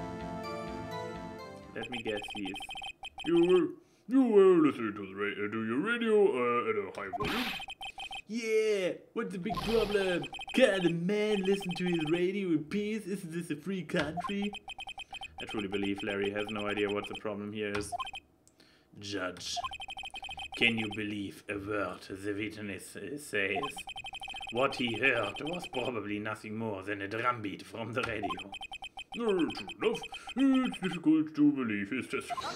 Let me guess, he's... You were listening to your radio at a high volume? Yeah, what's the big problem? Can't a man listen to his radio in peace? Isn't this a free country? I truly believe Larry has no idea what the problem here is. Judge, can you believe a word the witness says? What he heard was probably nothing more than a drumbeat from the radio. True enough. It's difficult to believe his testimony.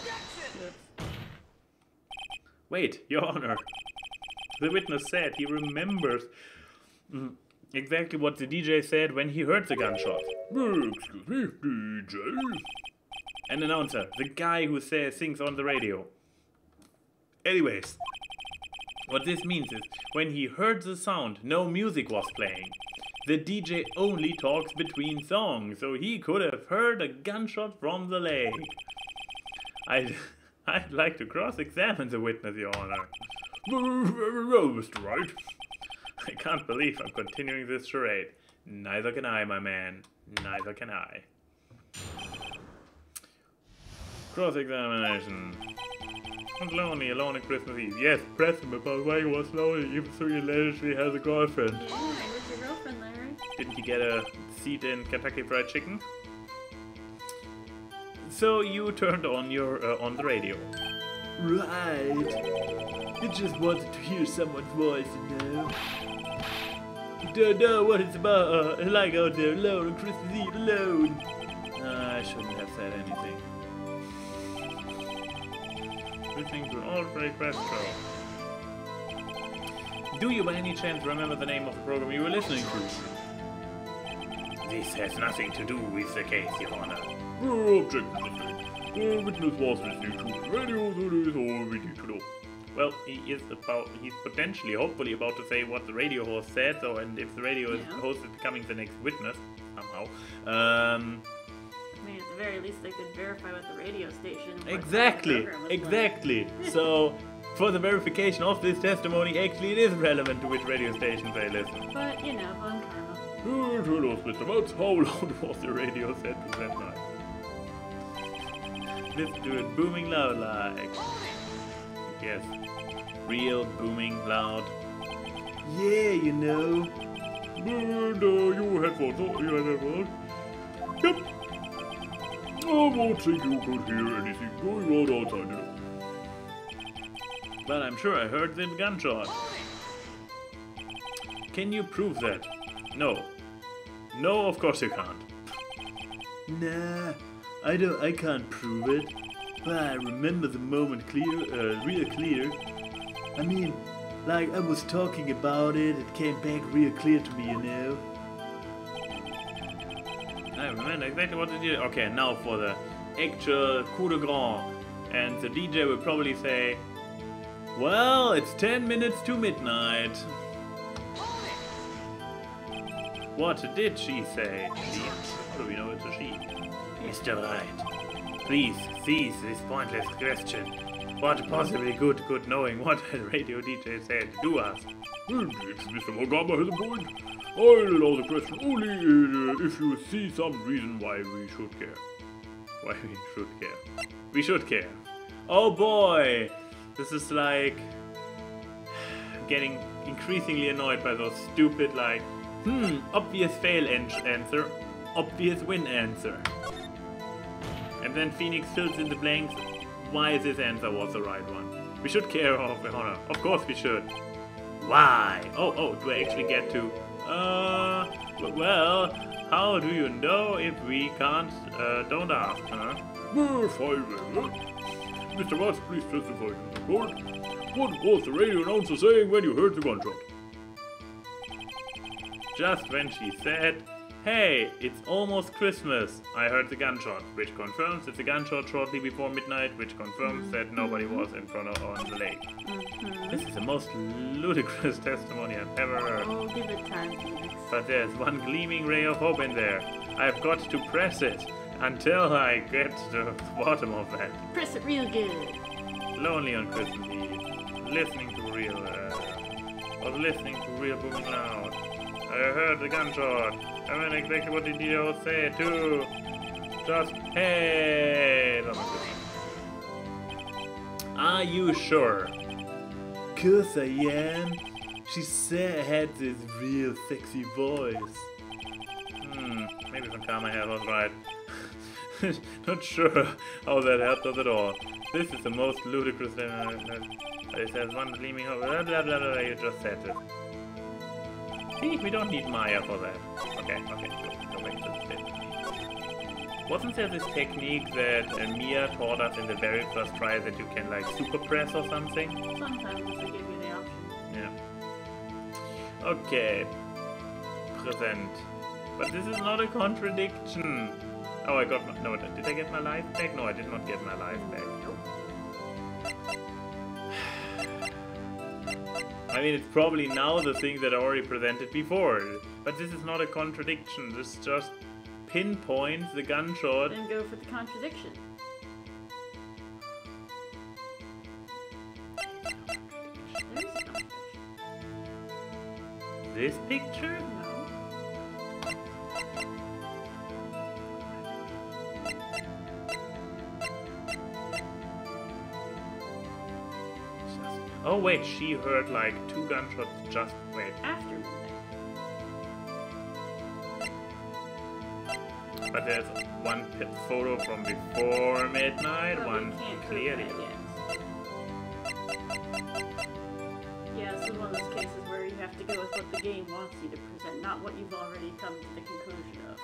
Wait, Your Honor. The witness said he remembers exactly what the DJ said when he heard the gunshot. Excuse me, DJ? An announcer, the guy who sings on the radio. Anyways, what this means is, when he heard the sound, no music was playing. The DJ only talks between songs, so he could have heard a gunshot from the lake. I'd like to cross-examine the witness, Your Honor. Very well, Mr. Wright. I can't believe I'm continuing this charade. Neither can I, my man. Neither can I. Cross-examination. I'm lonely, alone at Christmas Eve. Yes, press him about why he was lonely, even though he allegedly has a girlfriend. Yeah, where's your girlfriend, Larry? Didn't you get a seat in Kentucky Fried Chicken? So you turned on your on the radio. Right. I just wanted to hear someone's voice, you know. You don't know what it's about, like out there alone on Christmas Eve alone. I shouldn't have said anything. Listening to an old request show. Do you by any chance remember the name of the program you were listening to? This has nothing to do with the case, Your Honor. Objection. The witness was listening to the radio, that is all we need to know. Well, he's potentially, hopefully about to say what the radio host said, so, and if the radio host is becoming the next witness, somehow, I mean, at the very least, they could verify with the radio station. Exactly. So, for the verification of this testimony, actually it is relevant to which radio station they listen. But, you know, fun karma. Tell us, Mr. Butts, how loud was the radio set to that night? Listen to it booming loud like... Yes. Real booming loud. Yeah, you know. And you headphones, Yep. I won't think you could hear anything going on outside here. But I'm sure I heard the gunshot. Can you prove that? No. No, of course you can't. Nah, I can't prove it. But I remember the moment real clear. I mean, like I was talking about it, it came back real clear to me, you know. I remember exactly what it did. Okay, now for the actual coup de grace. And the DJ will probably say, well, it's 10 minutes to midnight. What did she say? How do we know it's a she? Mr. Wright, please cease this pointless question. What possibly good could knowing what a radio DJ said do us? Indeed, Mr. Mogama has a point. I'll allow the question only if you see some reason why we should care. Why we should care? We should care. Oh boy! This is like... getting increasingly annoyed by those stupid like... obvious fail answer, obvious win answer. And then Phoenix fills in the blanks why this answer was the right one. We should care of the honor. Of course we should. Why? Oh, do I actually get to? Well, how do you know if we can't? Don't ask, huh? Fine, Mr. Watts, please testify to the court. What was the radio announcer saying when you heard the gunshot? Just when she said, "Hey, it's almost Christmas," I heard the gunshot, which confirms it's a gunshot shortly before midnight, which confirms that nobody was in front of on the lake. This is the most ludicrous testimony I've ever heard. Oh, give it time, Felix. But there's one gleaming ray of hope in there. I've got to press it until I get to the bottom of that. Press it real good. Lonely on Christmas Eve, listening to real booming loud. I heard the gunshot. I mean exactly what the DJ said too. Just hey. Are you sure? 'Cause I am. She had this real sexy voice. Maybe some karma hair was right. Not sure how that helped us at all. This is the most ludicrous thing. It says one gleaming over. Blah blah blah blah. You just said it. See, we don't need Maya for that. Okay, go back to the stage. Wasn't there this technique that Mia taught us in the very first try that you can like super press or something? Sometimes they give you the option. Yeah. Okay. Present. But this is not a contradiction. Oh, I got my... No, did I get my life back? No, I did not get my life back. Nope. I mean, it's probably now the thing that I already presented before. But this is not a contradiction. This just pinpoints the gunshot. Then go for the contradiction. There's a contradiction. This picture? No. Oh wait, she heard like 2 gunshots just wait. After midnight. But there's one photo from before midnight, But one we can't prove clearly. that yet. Yeah, this is one of those cases where you have to go with what the game wants you to present, not what you've already come to the conclusion of.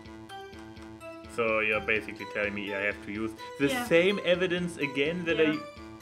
So you're basically telling me I have to use the Yeah. same evidence again that Yeah.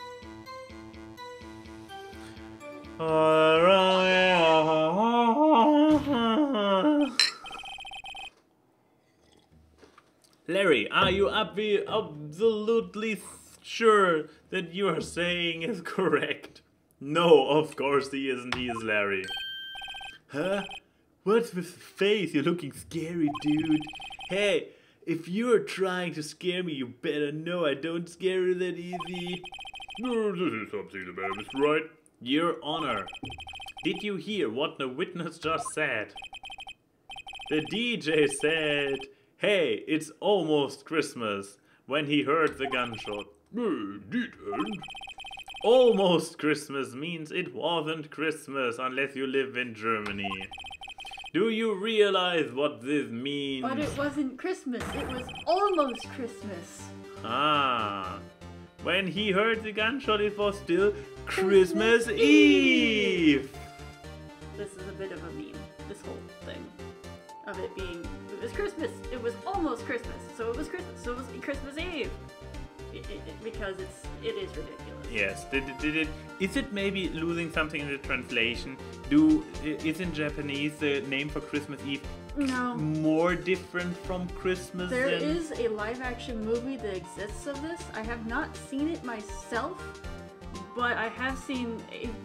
Larry, are you absolutely sure that you are saying is correct? No, of course he isn't. He is Larry. Huh? What's with the face? You're looking scary, dude. Hey, if you're trying to scare me, you better know I don't scare you that easy. No, this is something the matter, Mr. Wright. Your Honor, did you hear what the witness just said? The DJ said, "Hey, it's almost Christmas," when he heard the gunshot. Indeed, and? Almost Christmas means it wasn't Christmas unless you live in Germany. Do you realize what this means? But it wasn't Christmas, it was almost Christmas. Ah. When he heard the gunshot, it was still Christmas Eve. This is a bit of a meme, this whole thing. Of it being, it was Christmas, it was almost Christmas, so it was Christmas, so it was Christmas Eve. Because it is ridiculous. Yes. Is it maybe losing something in the translation? Is in Japanese the name for Christmas Eve No. more different from Christmas? There than... is a live-action movie that exists of this. I have not seen it myself, but I have seen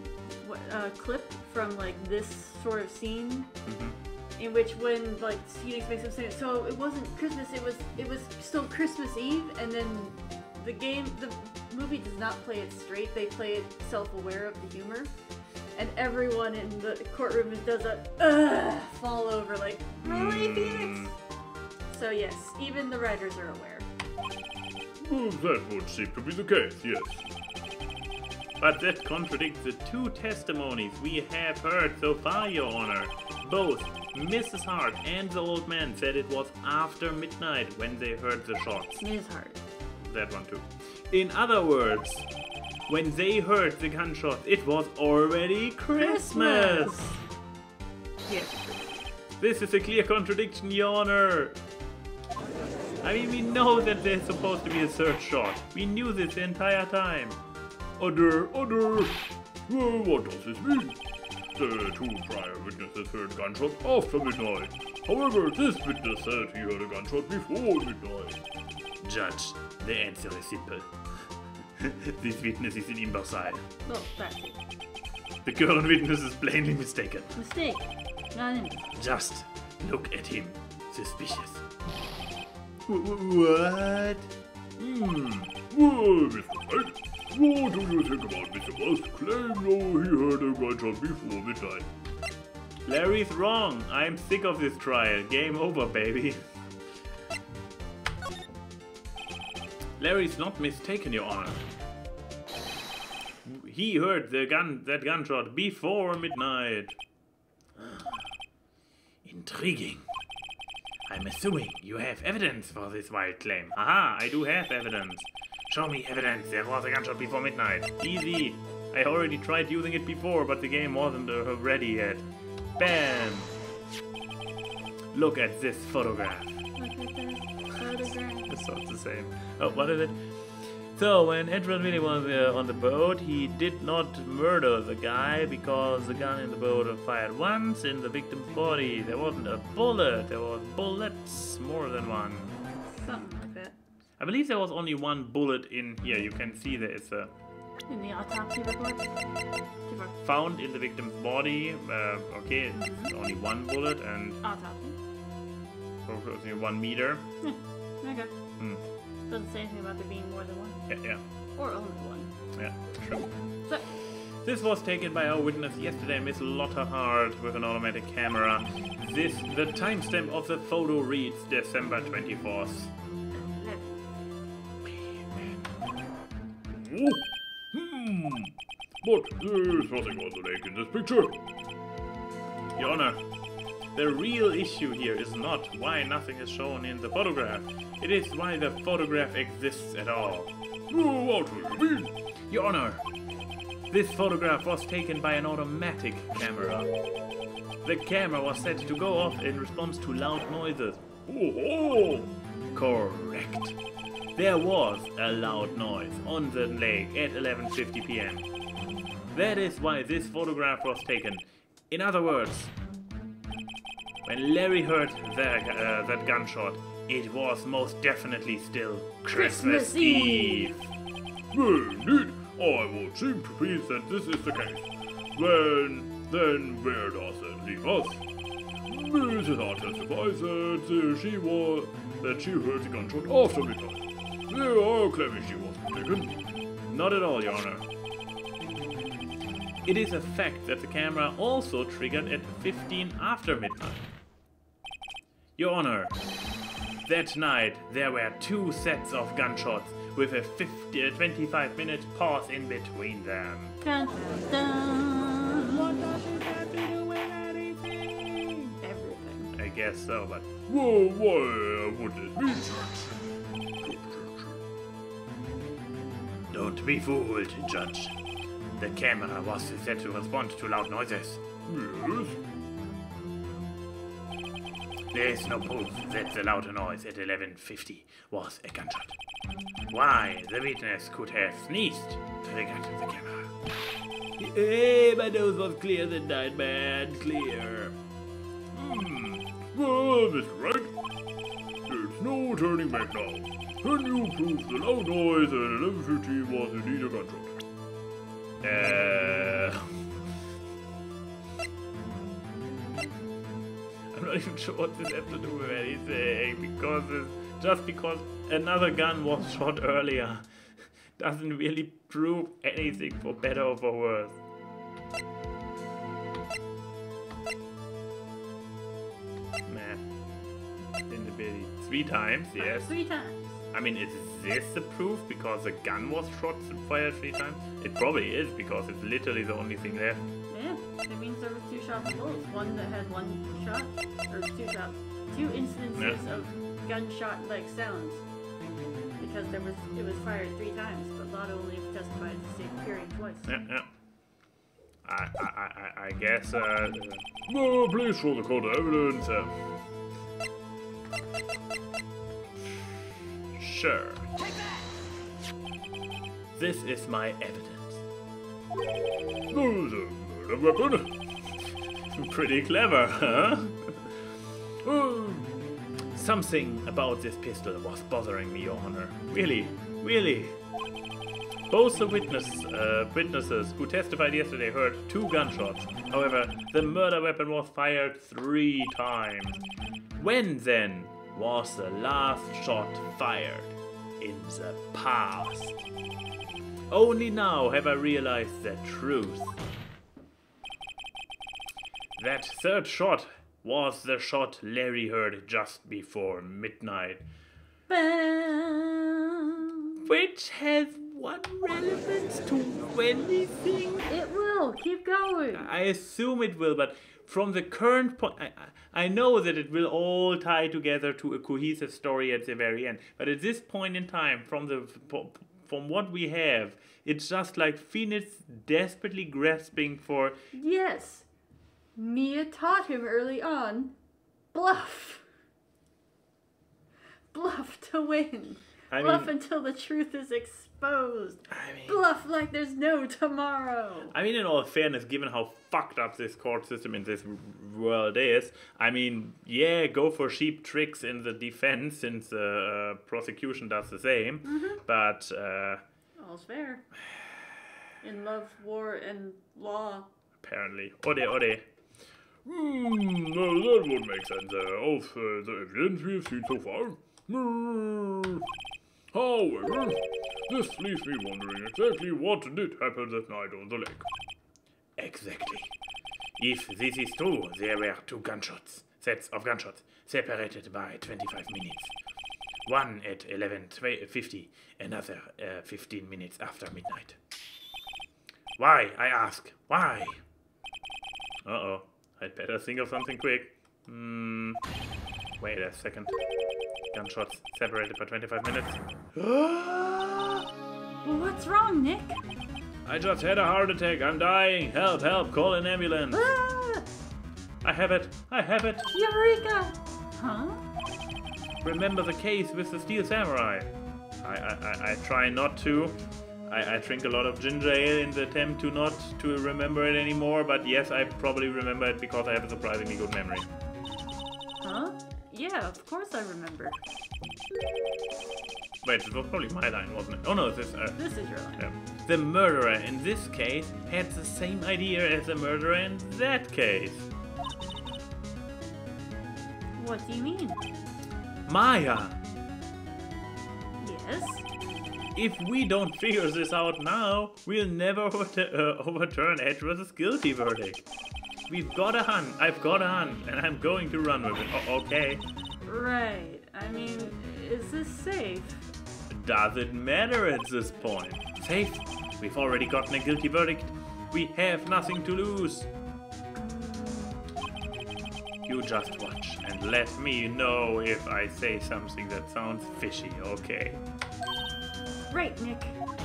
a clip from like this sort of scene, in which when like Phoenix makes him say it. So it wasn't Christmas. It was still Christmas Eve, and then the movie does not play it straight. They play it self-aware of the humor, and everyone in the courtroom does a fall over like, really, Phoenix? So yes, even the writers are aware. Well, that would seem to be the case, yes. But that contradicts the 2 testimonies we have heard so far, Your Honor. Both Mrs. Hart and the old man said it was after midnight when they heard the shots. It is hard. That one too. In other words, When they heard the gunshots, it was already Christmas! Yes. This is a clear contradiction, Your Honor! I mean, we know that there's supposed to be a third shot. We knew this the entire time. Order! What does this mean? The two prior witnesses heard gunshots after midnight. However, this witness said he heard a gunshot before midnight. Judge, the answer is simple. This witness is an imbecile. Well, that's it. The current witness is plainly mistaken. Mistake. Not in. Just look at him. Suspicious. What? Well, Mr. Wright, what do you think about Mr. West's claim though he heard a gunshot before midnight? Larry's wrong. I'm sick of this trial. Game over, baby. Larry's not mistaken, Your Honor. He heard that gunshot before midnight. Intriguing. I'm assuming you have evidence for this wild claim. Aha, I do have evidence. Show me evidence there was a gunshot before midnight. Easy. I already tried using it before, but the game wasn't ready yet. Bam! Look at this photograph. Look at this photograph. It's not the same. Oh, what is it? So, when Edward Willie was on the boat, he did not murder the guy because the gun in the boat fired once in the victim's body. There wasn't a bullet, there was bullets, more than one. Something like that. I believe there was only one bullet in here. You can see there is a In the autopsy report? Too far. found in the victim's body. Okay, it's only one bullet and Autopsy. approximately 1 meter. Okay. Hmm. Doesn't say anything about there being more than one. Yeah. Or only one. Yeah, true. So, This was taken by our witness yesterday, Miss Lotta Hart, with an automatic camera. The timestamp of the photo reads December 24th. Oh, but there's nothing on the lake in this picture. Your Honor, the real issue here is not why nothing is shown in the photograph. It is why the photograph exists at all. Oh, what do you mean? Your Honor, this photograph was taken by an automatic camera. The camera was set to go off in response to loud noises. Oh, Correct. There was a loud noise on the lake at 11:50 p.m. That is why this photograph was taken. In other words, when Larry heard that gunshot, it was most definitely still Christmas Eve. well, indeed, I would seem to please that this is the case. Then where does that leave us? Mrs. Hart testifies that she heard the gunshot after midnight. They are claiming she was mistaken. Not at all, Your Honor. It is a fact that the camera also triggered at 15 after midnight. Your Honor, that night there were 2 sets of gunshots with a 25-minute pause in between them. dun, dun. What does it have to do with anything? Everything. I guess so, but Well, why would this be? don't be fooled, Judge. The camera was set to respond to loud noises. Yes. There is no proof that the loud noise at 11:50 was a gunshot. Why the witness could have sneezed triggered the camera. Hey, my nose was clear that night, man. Clear. Well, Mr. Wright, there's no turning back now. Can you prove the loud noise at 11:50 was indeed a gunshot? I'm not even sure what this has to do with anything, just because another gun was shot earlier doesn't really prove anything for better or for worse. Nah. In the belly. 3 times, yes. 3 times. I mean, is this the proof because the gun was fired 3 times? It probably is because it's literally the only thing left. Yeah, that means there was 2 shots of bullets. One that had 1 shot, or 2 shots. 2 instances of gunshot-like sounds. Because it was fired 3 times, but Lotto only testified testified at the same hearing twice. Yeah. I guess, No, please show the court evidence. Sure. This is my evidence. There's a murder weapon. Pretty clever, huh? Something about this pistol was bothering me, Your Honor. Really. Both the witnesses who testified yesterday heard 2 gunshots. However, the murder weapon was fired 3 times. When then was the last shot fired? In the past. Only now have I realized the truth. That 3rd shot was the shot Larry heard just before midnight. Which has what relevance to anything? It will. Keep going. I assume it will, but from the current point, I know that it will all tie together to a cohesive story at the very end. But at this point in time, from what we have, it's just like Phoenix desperately grasping for... Yes. Mia taught him early on. Bluff. Bluff to win. Bluff until the truth is exposed. Bluff like there's no tomorrow. I mean, in all fairness, given how fucked up this court system in this world is, I mean, yeah, go for cheap tricks in the defense since the prosecution does the same. But... all's fair. In love, war, and law. Apparently. Ode. No, that would make sense of the evidence we've seen so far. However, this leaves me wondering exactly what did happen that night on the lake. Exactly. If this is true, there were 2 sets of gunshots, separated by 25 minutes. One at 11:50, another 15 minutes after midnight. Why, I ask, why? Uh-oh, I'd better think of something quick. Wait a second. Gunshots separated by 25 minutes. What's wrong, Nick? I just had a heart attack. I'm dying. Help, call an ambulance. I have it. Eureka! Huh? Remember the case with the Steel Samurai. I try not to. I drink a lot of ginger ale in the attempt to not to remember it anymore, but yes, I probably remember it because I have a surprisingly good memory. Huh? Yeah, of course I remember. Wait, it was probably my line, wasn't it? Oh no, this is your line. Yeah. The murderer in this case had the same idea as the murderer in that case. What do you mean? Maya! Yes? If we don't figure this out now, we'll never overturn Edge vs. Guilty verdict. I've got a hun, and I'm going to run with it. Okay. Right. I mean, is this safe? Does it matter at this point? Safe? We've already gotten a guilty verdict. We have nothing to lose. You just watch and let me know if I say something that sounds fishy, okay? Right, Nick.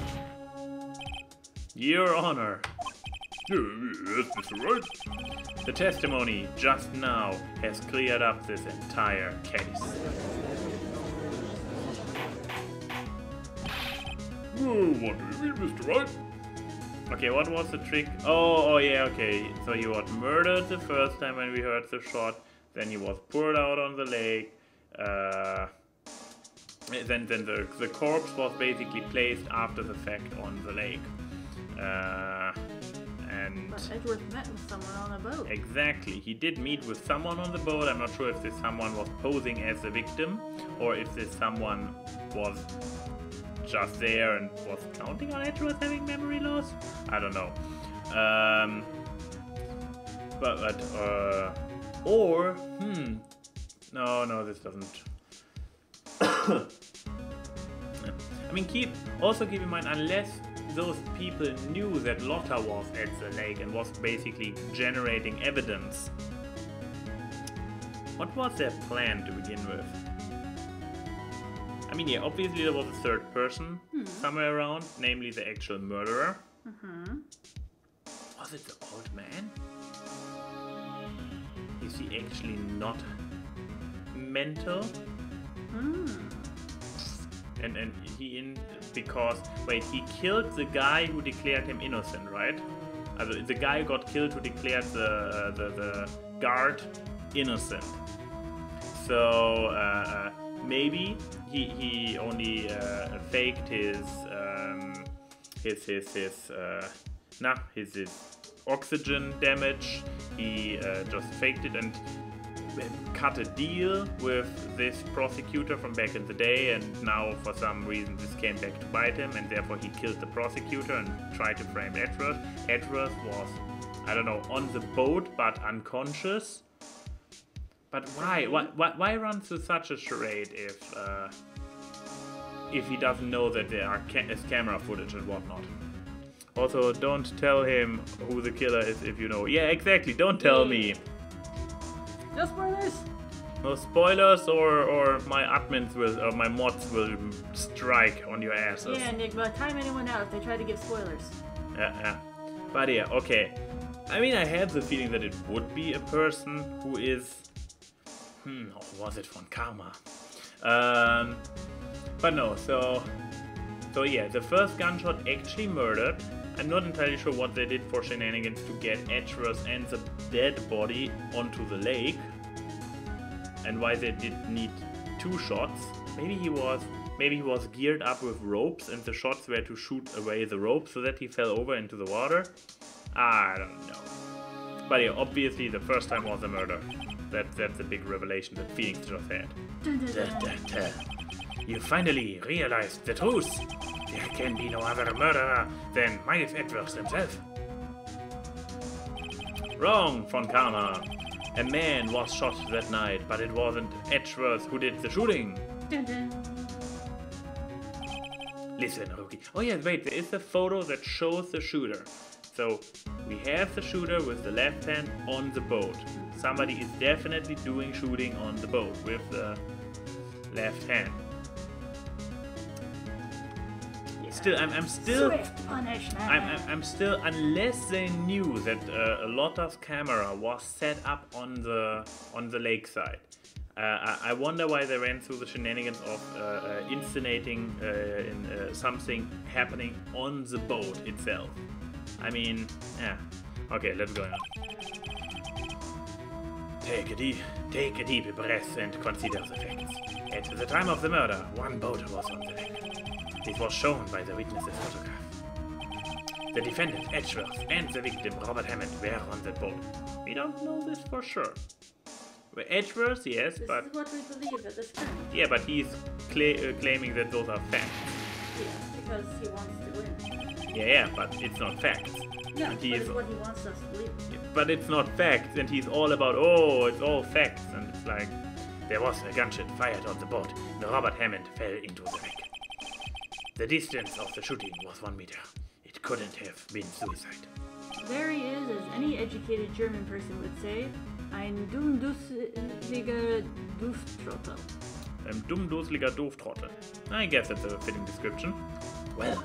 Your Honor. Yes, Mr. Wright. The testimony just now has cleared up this entire case. What do you mean, Mr. Wright? Okay, what was the trick? Oh yeah, okay. So he was murdered the first time when we heard the shot. Then he was poured out on the lake. Then the corpse was basically placed after the fact on the lake. But Edgeworth met with someone on a boat. Exactly. He did meet with someone on the boat. I'm not sure if this someone was posing as the victim or if this someone was just there and was counting on Edgeworth having memory loss. I don't know. No, this doesn't. I mean, keep in mind, unless those people knew that Lotta was at the lake and was basically generating evidence, what was their plan to begin with? I mean, yeah, obviously there was a third person somewhere around, namely the actual murderer. Was it the old man? Is he actually not mental? And because wait, he killed the guy who declared him innocent, right? The guy got killed who declared the guard innocent. So maybe he only faked his oxygen damage. He just faked it and cut a deal with this prosecutor from back in the day, and now for some reason this came back to bite him, and therefore he killed the prosecutor and tried to frame Edgeworth. Edgeworth was, I don't know, on the boat but unconscious. But why? Why run through such a charade if he doesn't know that there is camera footage and whatnot? Also, don't tell him who the killer is if you know. Yeah, exactly. Don't tell me. No spoilers. No spoilers, or my admins will, or my mods will strike on your asses. Yeah, Nick, but time anyone out if they try to give spoilers. Yeah. But yeah, okay. I mean, I have the feeling that it would be a person who is. Or was it von Karma? But no. So yeah, the first gunshot actually murdered. I'm not entirely sure what they did for shenanigans to get Edgeworth and the dead body onto the lake, and why they did need 2 shots. Maybe he was geared up with ropes, and the shots were to shoot away the rope so that he fell over into the water. I don't know. But yeah, obviously the first time was a murder. That's a big revelation that Phoenix just had. You finally realized the truth. There can be no other murderer than Miles Edgeworth himself. Wrong, von Karma. A man was shot that night, but it wasn't Edgeworth who did the shooting. Listen, Rookie. Oh yeah, wait, there is a photo that shows the shooter. So, we have the shooter with the left hand on the boat. Somebody is definitely doing shooting on the boat with the left hand. Still, I'm still. Swift punishment. I'm still, unless they knew that Lotta's camera was set up on the lakeside. I wonder why they ran through the shenanigans of insinuating something happening on the boat itself. I mean, yeah. Okay, let's go now. Take a deep breath and consider the facts. At the time of the murder, 1 boat was on the lake. It was shown by the witness's photograph. The defendant, Edgeworth, and the victim, Robert Hammond, were on the boat. We don't know this for sure. Well, Edgeworth, yes, but... This is what we believe at this time. Yeah, but he's claiming that those are facts. Yeah, because he wants to win. Yeah, but it's not facts. Yeah, but it's what he wants us to believe. Yeah, but it's not facts, and he's all about, oh, it's all facts, and it's like... There was a gunshot fired on the boat. Robert Hammond fell into the lake. The distance of the shooting was 1 meter. It couldn't have been suicide. There he is, as any educated German person would say, ein dummdusseliger Dooftrottel. Dummdusseliger Dooftrottel. I guess that's a fitting description. Well,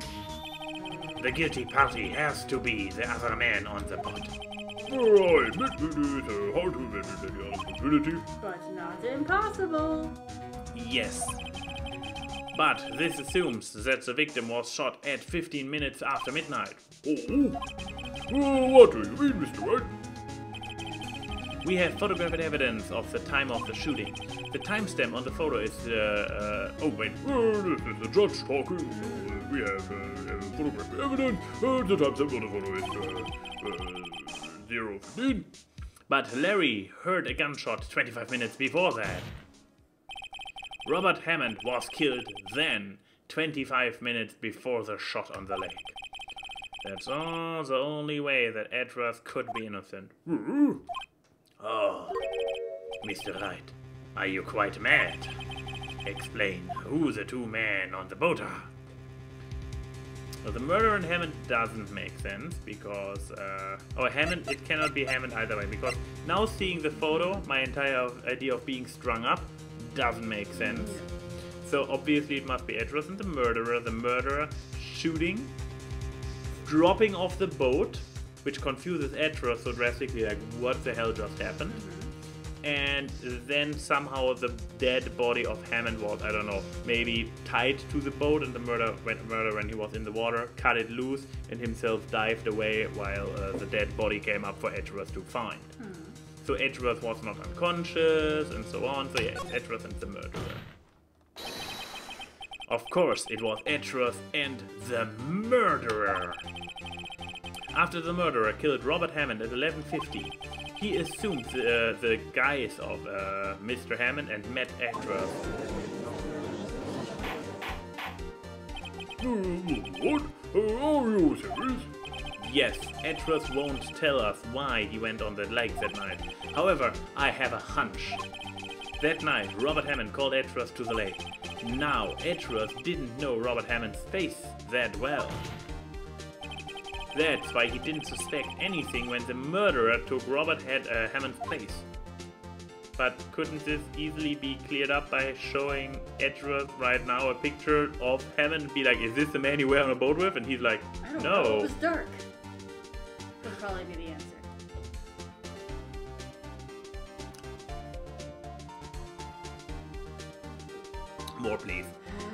the guilty party has to be the other man on the boat. I admit it is hard to imagine any other possibility. But not impossible. Yes. But this assumes that the victim was shot at 15 minutes after midnight. Oh, what do you mean, Mr. Wright? We have photographic evidence of the time of the shooting. The timestamp on the photo is oh wait. This is the judge talking. We have photographic evidence. The timestamp on the photo is 0:15. But Larry heard a gunshot 25 minutes before that. Robert Hammond was killed then, 25 minutes before the shot on the lake. That's all the only way that Edgeworth could be innocent. Oh, Mr. Wright, are you quite mad? Explain who the 2 men on the boat are. So the murder in Hammond doesn't make sense because, Hammond, it cannot be Hammond either way, because now seeing the photo, my entire idea of being strung up doesn't make sense. So obviously it must be Edros and the murderer shooting, dropping off the boat, which confuses Edros so drastically, like, what the hell just happened? And then somehow the dead body of Hammond was, I don't know, maybe tied to the boat, and the murderer, when he was in the water, cut it loose and himself dived away while the dead body came up for Edros to find. So Edros was not unconscious and so on. So yeah, it's Edros and the murderer. Of course, it was Edros and the murderer. After the murderer killed Robert Hammond at 11:50, he assumed the guise of Mr. Hammond and met Edros. What? Are you serious? Yes, Edros won't tell us why he went on the lake that night. However, I have a hunch. That night, Robert Hammond called Edros to the lake. Now, Edros didn't know Robert Hammond's face that well. That's why he didn't suspect anything when the murderer took Robert Hammond's place. But couldn't this easily be cleared up by showing Edros right now a picture of Hammond and be like, is this the man you were on a boat with? And he's like, I don't no. know, it was dark. Would probably be the answer. More, please.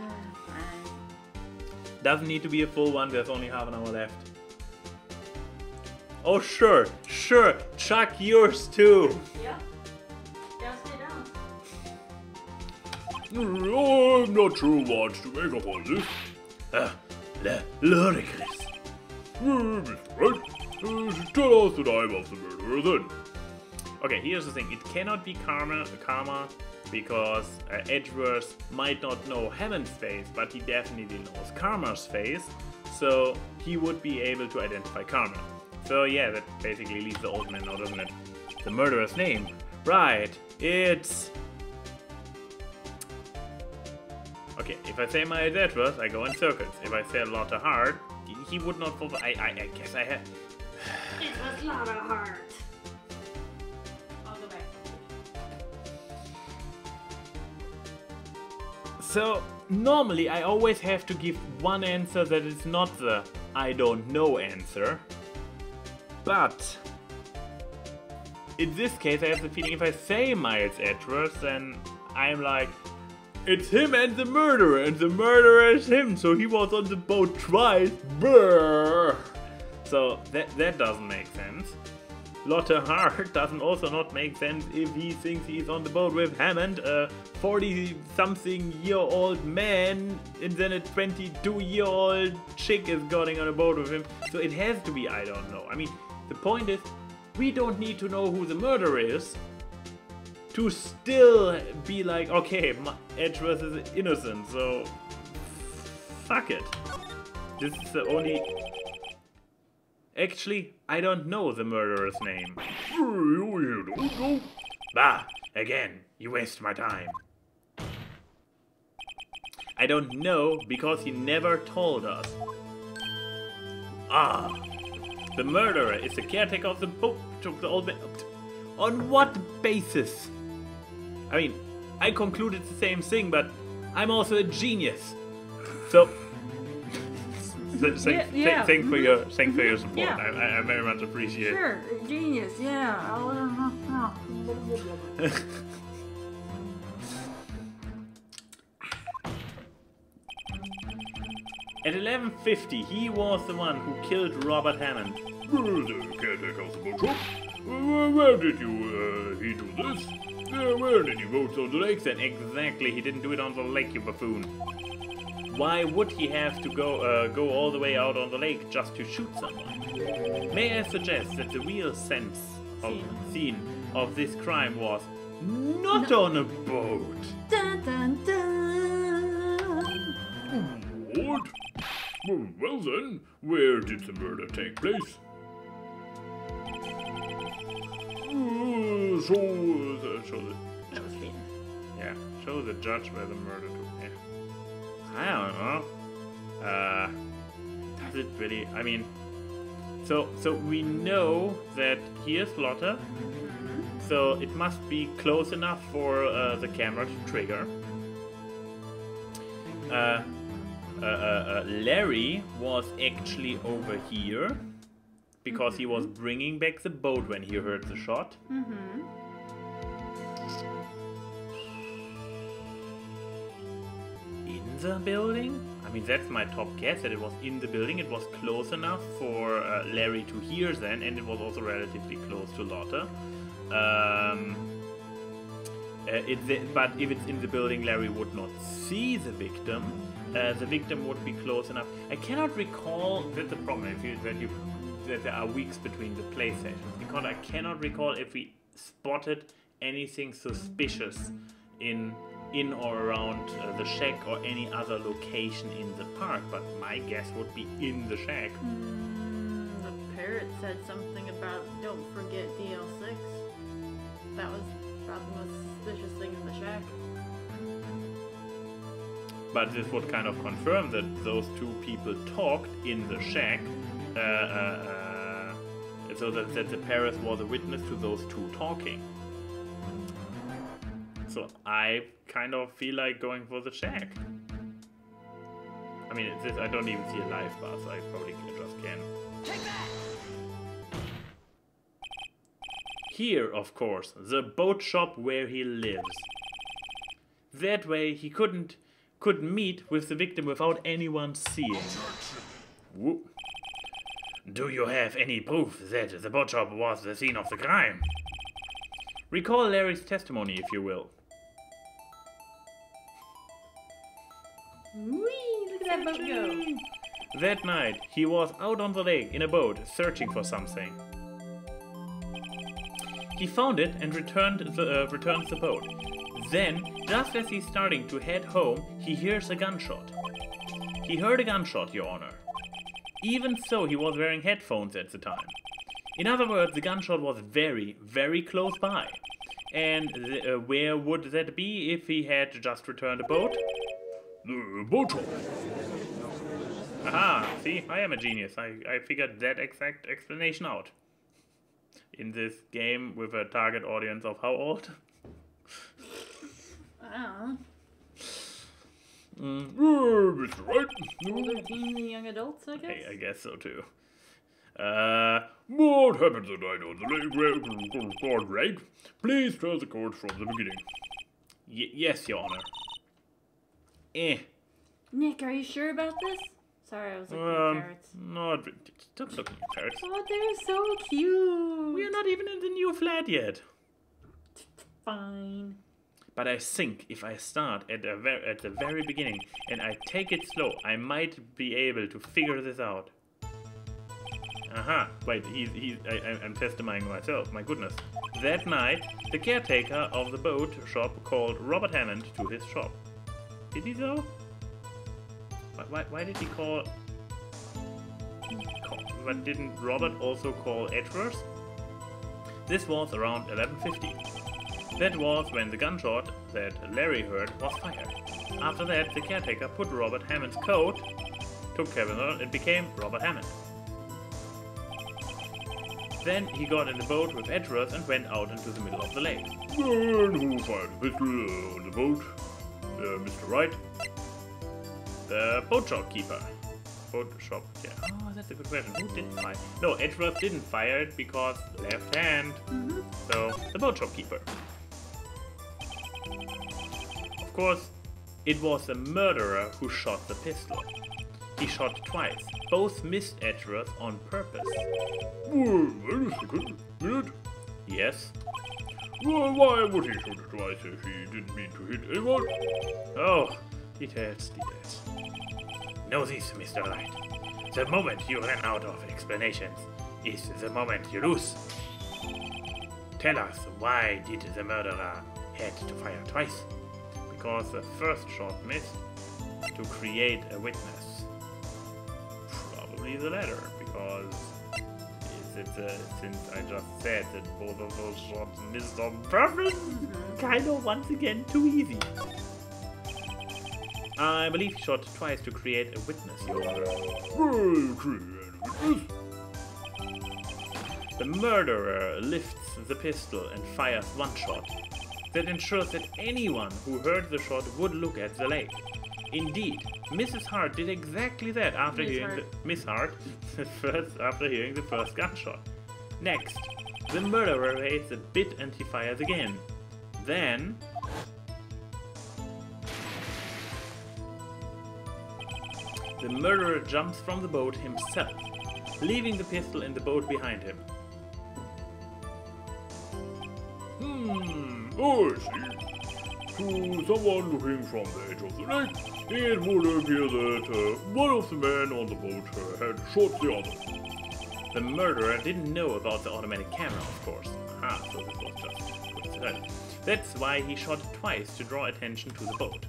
Doesn't need to be a full one, there's only half an hour left. Oh, sure, Chuck, yours too. Yeah. Yeah, stay down. I'm not sure what to make of all this. Ludicrous. Right? Tell us the name of the murderer then. Okay, here's the thing. It cannot be Karma because Edgeworth might not know Hammond's face, but he definitely knows Karma's face, so he would be able to identify Karma. So yeah, that basically leaves the old man now, doesn't it? The murderer's name. Right, it's... Okay, if I say my Edgeworth, I go in circles. If I say Lotta Hart, he would not fall... I guess I have... It was Lotta Hart. I'll go back. So, normally I always have to give one answer that is not the I don't know answer. But in this case I have the feeling if I say Miles Edgeworth, then I'm like, it's him and the murderer is him, so he was on the boat twice. Brrr. So that doesn't make sense. Lotta Hart doesn't also not make sense if he thinks he's on the boat with Hammond, a 40-something-year-old man, and then a 22-year-old chick is going on a boat with him. So it has to be I don't know. I mean, the point is, we don't need to know who the murderer is to still be like, okay, Edgeworth is innocent, so fuck it. This is the only... Actually, I don't know the murderer's name. You don't know? Bah, again, you waste my time. I don't know because he never told us. Ah, the murderer is the caretaker of the boat, took the old man. On what basis? I mean, I concluded the same thing, but I'm also a genius. So... Thanks for your support. Yeah. I very much appreciate it. Sure, genius, yeah. At 11:50, he was the one who killed Robert Hammond. The caretaker of the boat shop. Where did he do this? Where did he vote on the lake? Then exactly, he didn't do it on the lake, you buffoon. Why would he have to go all the way out on the lake just to shoot someone? May I suggest that the real scene of this crime was not on a boat. Dun, dun, dun. What? Well then, where did the murder take place? Show the judge where the murder took place. I don't know. Does it really? I mean, so we know that here's Lotta. So it must be close enough for the camera to trigger. Larry was actually over here because he was bringing back the boat when he heard the shot. In the building? I mean, that's my top guess, that it was in the building. It was close enough for Larry to hear then, and it was also relatively close to Lotte. But if it's in the building, Larry would not see the victim. The victim would be close enough. I cannot recall. That's the problem. That there are weeks between the play sessions, because I cannot recall if we spotted anything suspicious in or around the shack or any other location in the park. But my guess would be in the shack. The parrot said something about don't forget DL6. That was about the most suspicious thing in the shack. But this would kind of confirm that those two people talked in the shack, so that the parrot was a witness to those two talking. So I kind of feel like going for the shack. I mean, I don't even see a live bar, so I probably just can. Take that! Here, of course, the boat shop where he lives. That way he could meet with the victim without anyone seeing. Whoop. Do you have any proof that the boat shop was the scene of the crime? Recall Larry's testimony, if you will. Whee! Look at that boat go! That night, he was out on the lake in a boat, searching for something. He found it and returned the boat. Then, just as he's starting to head home, he hears a gunshot. He heard a gunshot, Your Honor. Even so, he was wearing headphones at the time. In other words, the gunshot was very, very close by. And where would that be if he had just returned a boat? The boat shop. Aha, see, I am a genius. I figured that exact explanation out. In this game with a target audience of how old? Mr. Wright. Older teen, young adults, I guess? Hey, I guess so too. What happened the night on the lake? Please tell the court from the beginning. Yes, Your Honor. Nick, are you sure about this? Sorry, I was looking at parrots. Not stop looking at parrots. Oh, they're so cute. We are not even in the new flat yet. Fine. But I think if I start at the very beginning and I take it slow, I might be able to figure this out. Aha! Wait, I'm testifying myself. My goodness. That night, the caretaker of the boat shop called Robert Hammond to his shop. Did he though? Why did he call? But didn't Robert also call Edgeworth? This was around 11:50. That was when the gunshot that Larry heard was fired. After that, the caretaker put Robert Hammond's coat, took Kavanaugh, and became Robert Hammond. Then he got in the boat with Edgeworth and went out into the middle of the lake. And who fired the pistol on the boat? Mr. Wright? The boat shop keeper. Boat shop, yeah. Oh, that's a good question. Who did fire? No, Edgeworth didn't fire it because left hand. So, the boat shop keeper. Of course, it was the murderer who shot the pistol. He shot twice. Both missed Edgeworth on purpose. Wait a second. Minute. Yes? Well, why would he shoot it twice if he didn't mean to hit anyone? Oh, details. Know this, Mr. Wright. The moment you run out of explanations is the moment you lose. Tell us, why did the murderer had to fire twice? Because the first shot missed to create a witness. Probably the latter, because since I just said that both of those shots missed on purpose, kind of once again too easy. I believe he shot twice to create a witness, Your Honor. The murderer lifts the pistol and fires one shot. That ensures that anyone who heard the shot would look at the lake. Indeed, Mrs. Hart did exactly that after Miss Hart after hearing the first gunshot. Next, the murderer waits a bit and he fires again. Then the murderer jumps from the boat himself, leaving the pistol in the boat behind him. I see. To someone looking from the edge of the lake, it would appear that one of the men on the boat had shot the other. The murderer didn't know about the automatic camera, of course. Aha, so this was just coincidence. That's why he shot twice to draw attention to the boat.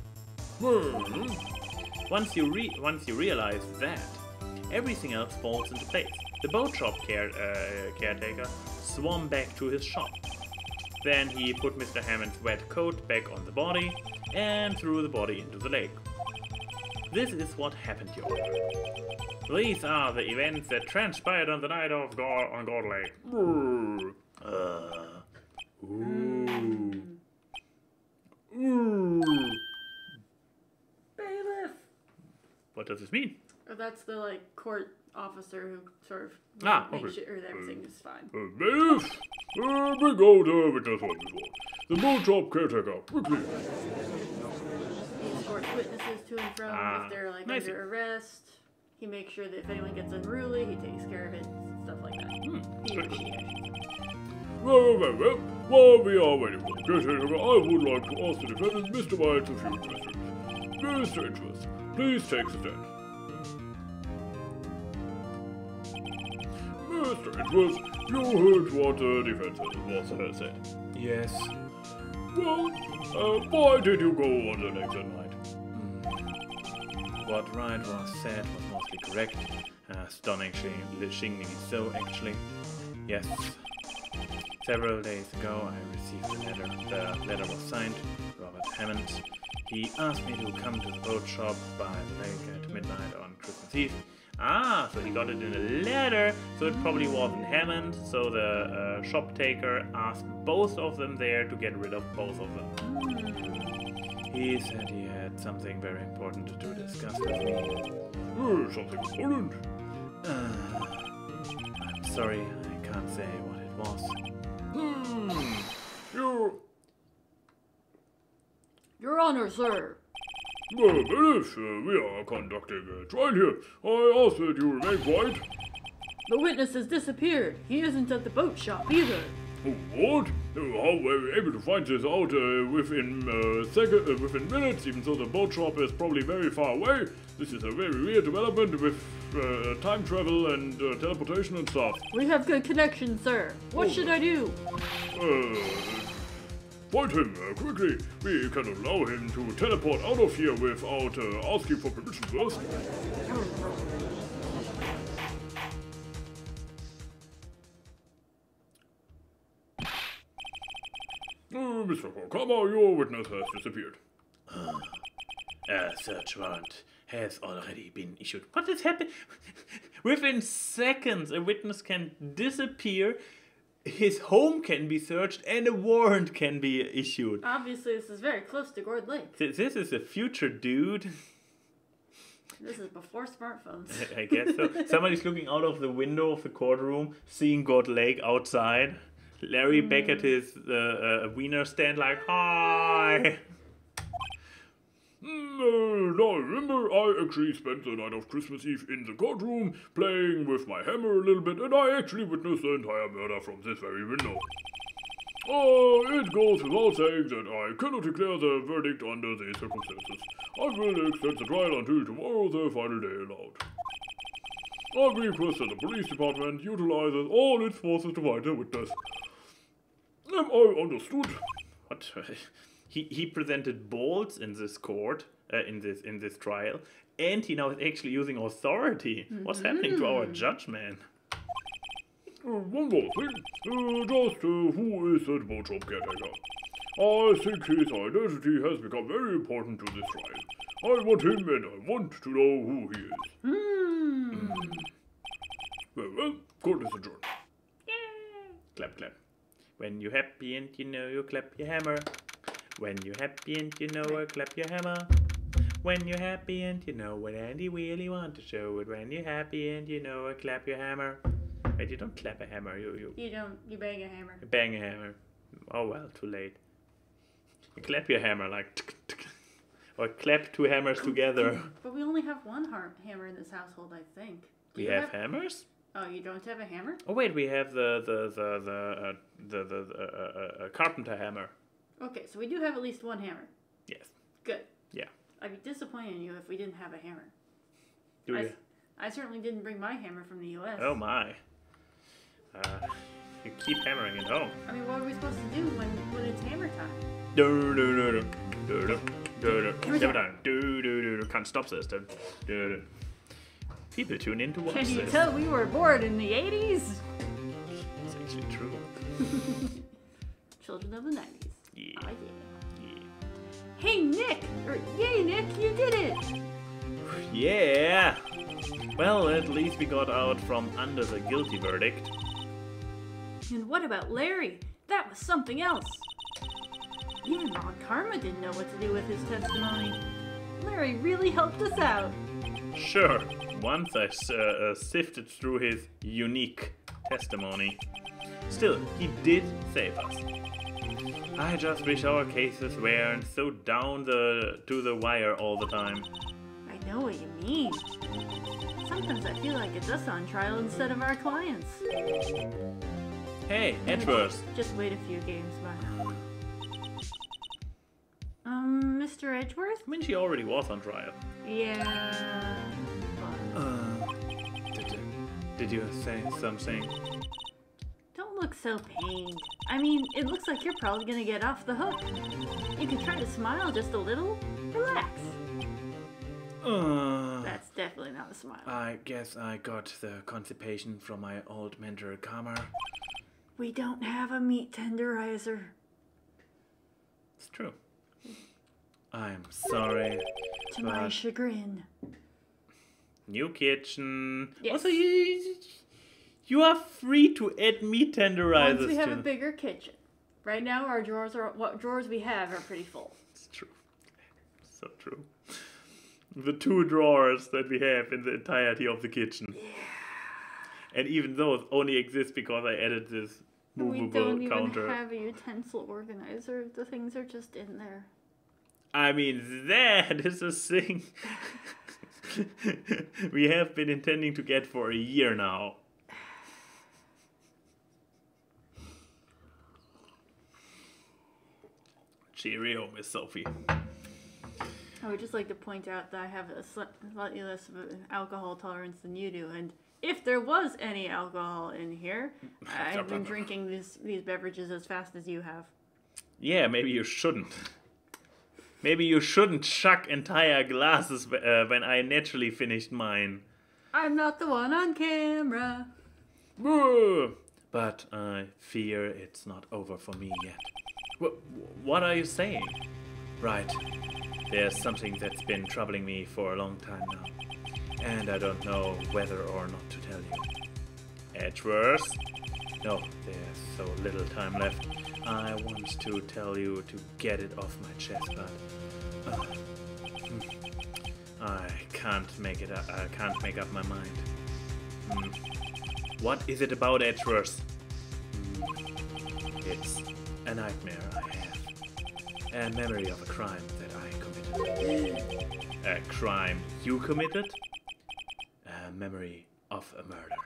Once you realize that, everything else falls into place. The boat shop caretaker swam back to his shop. Then he put Mr. Hammond's wet coat back on the body and threw the body into the lake. This is what happened, Your Honor. These are the events that transpired on the night of on God Lake. Bailiff! What does this mean? Oh, that's the, like, court officer who sort of makes sure that everything is fine. Bailiff, bring out the witness on this one. The boat shop caretaker, quickly. He escorts witnesses to and from if they're, like, under arrest. He makes sure that if anyone gets unruly, he takes care of it, stuff like that. He or she, Well, while we are waiting for the caretaker, I would like to ask the defendant, Mr. White, a few questions. Mr. Edgeworth, please take the stand. Mr. Edgeworth, you heard what the defense was said. Yes. Well, why did you go on the lake that night? What Wright was said was mostly correct. Astonishingly so, actually. Yes. Several days ago, I received a letter. The letter was signed Robert Hammond. He asked me to come to the boat shop by the lake at midnight on Christmas Eve. Ah, so he got it in a letter, so it probably wasn't Hammond, so the shop taker asked both of them there to get rid of both of them. He said he had something very important to discuss with me. Something important? I'm sorry, I can't say what it was. Your Honor, sir. Bailiff, we are conducting a trial here. I ask that you remain quiet. The witness has disappeared. He isn't at the boat shop either. What? How were we able to find this out within minutes, even though the boat shop is probably very far away? This is a very weird development with time travel and teleportation and stuff. We have good connections, sir. What should I do? Find him quickly. We cannot allow him to teleport out of here without asking for permission first. Mr. Kokama, your witness has disappeared. A search warrant has already been issued. What is happening? Within seconds, a witness can disappear, his home can be searched, and a warrant can be issued. Obviously, this is very close to Gord Lake. This is a future dude. This is before smartphones. I guess so. Somebody's looking out of the window of the courtroom, seeing God Lake outside. Larry back at his wiener stand like, hi! Now remember, I actually spent the night of Christmas Eve in the courtroom, playing with my hammer a little bit, and I actually witnessed the entire murder from this very window. It goes without saying that I cannot declare the verdict under these circumstances. I will extend the trial until tomorrow, the final day allowed. I request that the police department utilizes all its forces to find the witness. Am I understood? What? He presented bolts in this court, in this trial, and he now is actually using authority. What's happening to our judge, man? One more thing. Just who is that boat shop caretaker? I think his identity has become very important to this trial. I want him and I want to know who he is. Well, court is adjourned. Clap, clap. When you're happy and you know you clap your hammer. When you're happy and you know clap your hammer. When you're happy and you know it and you really want to show it. When you're happy and you know it, clap your hammer. Wait, you don't clap a hammer, you bang a hammer. bang a hammer. Oh well, too late. You clap your hammer like tick, tick. Or clap two hammers together. But we only have one hammer in this household, I think. We have hammers? Oh, you don't have a hammer? Oh wait, we have the carpenter hammer. Okay, so we do have at least one hammer. Yes. Good. Yeah. I'd be disappointed in you if we didn't have a hammer. Do you? I certainly didn't bring my hammer from the U.S. Oh my. You keep hammering it home. I mean, what are we supposed to do when it's hammer time? Can't stop this. People tune in to watch this. Can you tell we were born in the 80s? It's actually true. Children of the 90s. Yeah. Oh, yeah. Hey, Nick! Yay, Nick, you did it! Yeah! Well, at least we got out from under the guilty verdict. And what about Larry? That was something else. Even Ron Karma didn't know what to do with his testimony. Larry really helped us out. Sure. Once I sifted through his unique testimony. Still, he did save us. I just wish our cases weren't so down to the wire all the time. I know what you mean. Sometimes I feel like it's us on trial instead of our clients. Hey, Edgeworth. Just wait a few games by. Mr. Edgeworth? I mean, she already was on trial. Yeah. Did you say something? Don't look so pained. I mean, it looks like you're probably gonna get off the hook. You can try to smile just a little. Relax. That's definitely not a smile. I guess I got the constipation from my old mentor, Karma. We don't have a meat tenderizer. It's true. I'm sorry. To my chagrin. New kitchen. Yes. Also, you are free to add meat tenderizers. Once we have a bigger kitchen. Right now, our drawers what drawers we have are pretty full. It's true. So true. The 2 drawers that we have in the entirety of the kitchen. Yeah. And even those only exist because I added this movable counter. We don't even have a utensil organizer. The things are just in there. I mean, that is a thing we have been intending to get for a year now. Cheerio, Miss Sophie. I would just like to point out that I have a slightly less of an alcohol tolerance than you do, and if there was any alcohol in here, I've been drinking these beverages as fast as you have. Yeah, maybe you shouldn't. Maybe you shouldn't chuck entire glasses when I naturally finished mine. I'm not the one on camera. But I fear it's not over for me yet. What are you saying? Right. There's something that's been troubling me for a long time now. And I don't know whether or not to tell you. Edgeworth? No, there's so little time left. I want to tell you to get it off my chest, but I can't make up my mind. What is it about Edgeworth? It's a nightmare I have. A memory of a crime that I committed. A crime you committed? A memory of a murder.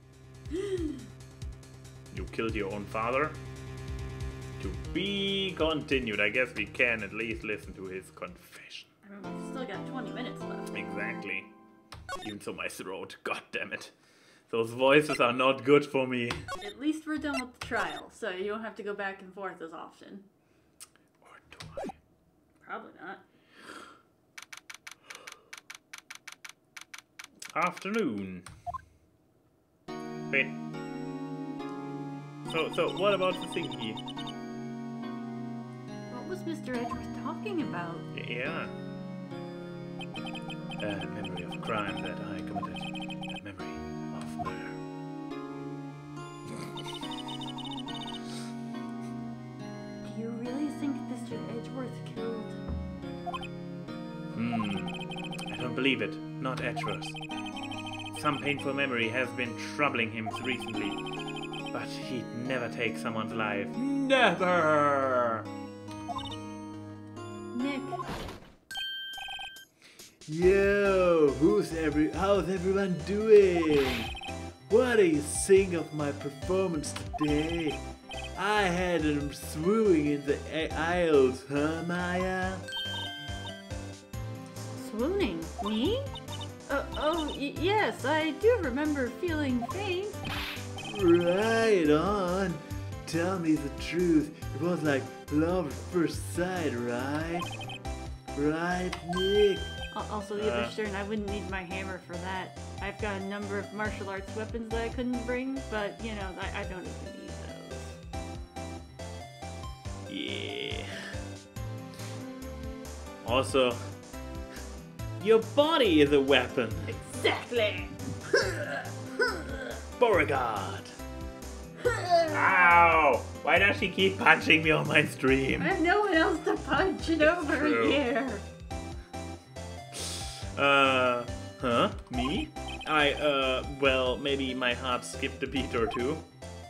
You killed your own father? To be continued. I guess we can at least listen to his confession. I mean, we've still got 20 minutes left. Exactly. Even so my throat. God damn it. Those voices are not good for me. At least we're done with the trial, so you don't have to go back and forth as often. Or do I? Probably not. Afternoon. Wait. So what about the thingy? What was Mr. Edgeworth talking about? Yeah. A memory of a crime that I committed. A memory of murder. Do you really think Mr. Edgeworth killed? believe it, not Edgeworth. Some painful memory has been troubling him recently, but he'd never take someone's life. Never! Nick. Yo, how's everyone doing? What do you think of my performance today? I had them swooning in the aisles, huh, Maya? Swooning? Me? Yes, I do remember feeling faint. Right on. Tell me the truth. It was like love at first sight, right? Right, Nick? Also, the other Stern, I wouldn't need my hammer for that. I've got a number of martial arts weapons that I couldn't bring, but, you know, I don't even need those. Yeah. Also, your body is a weapon. Exactly! Beauregard! Ow! Why does she keep punching me on my stream? I have no one else to punch it over True. here. Huh? Me? Well, maybe my heart skipped a beat or two.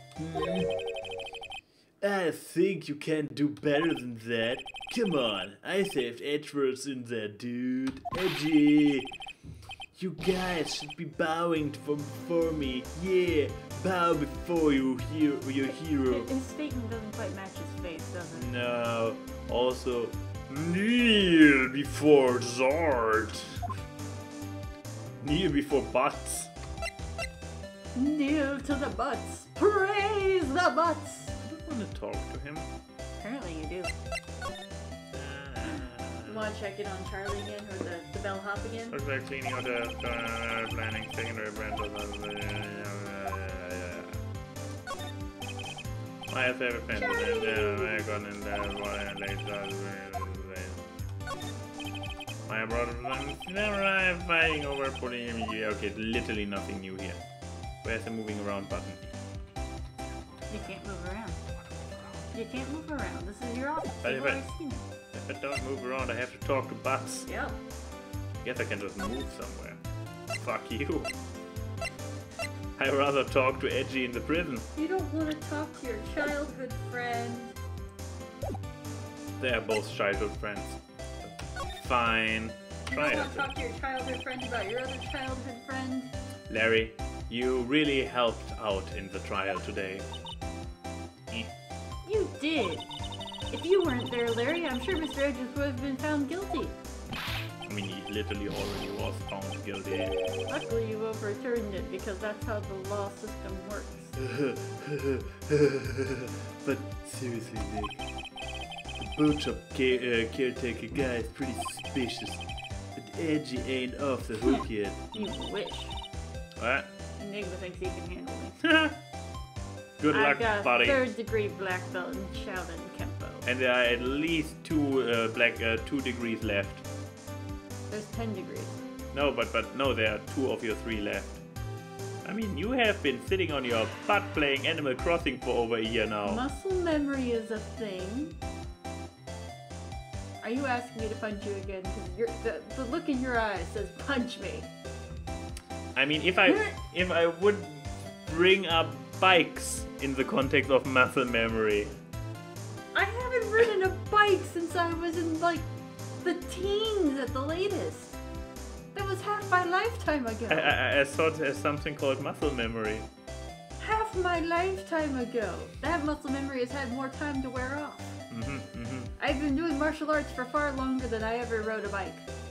I think you can do better than that. Come on, I saved Edgeworth in there, dude. Edgy! You guys should be bowing for me. Yeah, bow before your hero. His statement doesn't quite match his face, does it? No. Also, kneel before Zard. Kneel before butts. Kneel to the butts. Praise the butts. I don't want to talk to him. Apparently you do. You want to check in on Charlie again, or the bellhop again? Looks like cleaning out the planning secondary branch of my favorite pencil and I got in there my brother never arrived fighting over putting him here. Okay, literally nothing new here. Where's the moving around button? You can't move around. You can't move around. This is your office. But You've already seen it. If I don't move around, I have to talk to butts. Yep. Guess I can just move somewhere. Fuck you. I'd rather talk to Edgy in the prison. You don't want to talk to your childhood friend. They are both childhood friends. Fine. You Try don't it. want to talk to your childhood friend about your other childhood friend. Larry, you really helped out in the trial today. You did. If you weren't there, Larry, I'm sure Mr. Edges would have been found guilty. I mean, he literally already was found guilty. Luckily, you overturned it because that's how the law system works. But seriously, Nick, the boat shop caretaker guy is pretty suspicious. But Edgy ain't off the hook yet. You wish. What? Enigma thinks he can handle me. Good luck, I've got buddy. 3rd degree black belt in Shaolin Kempo. And there are at least 2 degrees left. There's 10 degrees. No, but no, there are 2 of your 3 left. I mean, you have been sitting on your butt playing Animal Crossing for over a year now. Muscle memory is a thing. Are you asking me to punch you again? Because the look in your eyes says punch me. I mean, if I would bring up bikes in the context of muscle memory. I haven't ridden a bike since I was in like the teens at the latest. That was half my lifetime ago. I thought there's something called muscle memory. Half my lifetime ago. That muscle memory has had more time to wear off. I've been doing martial arts for far longer than I ever rode a bike.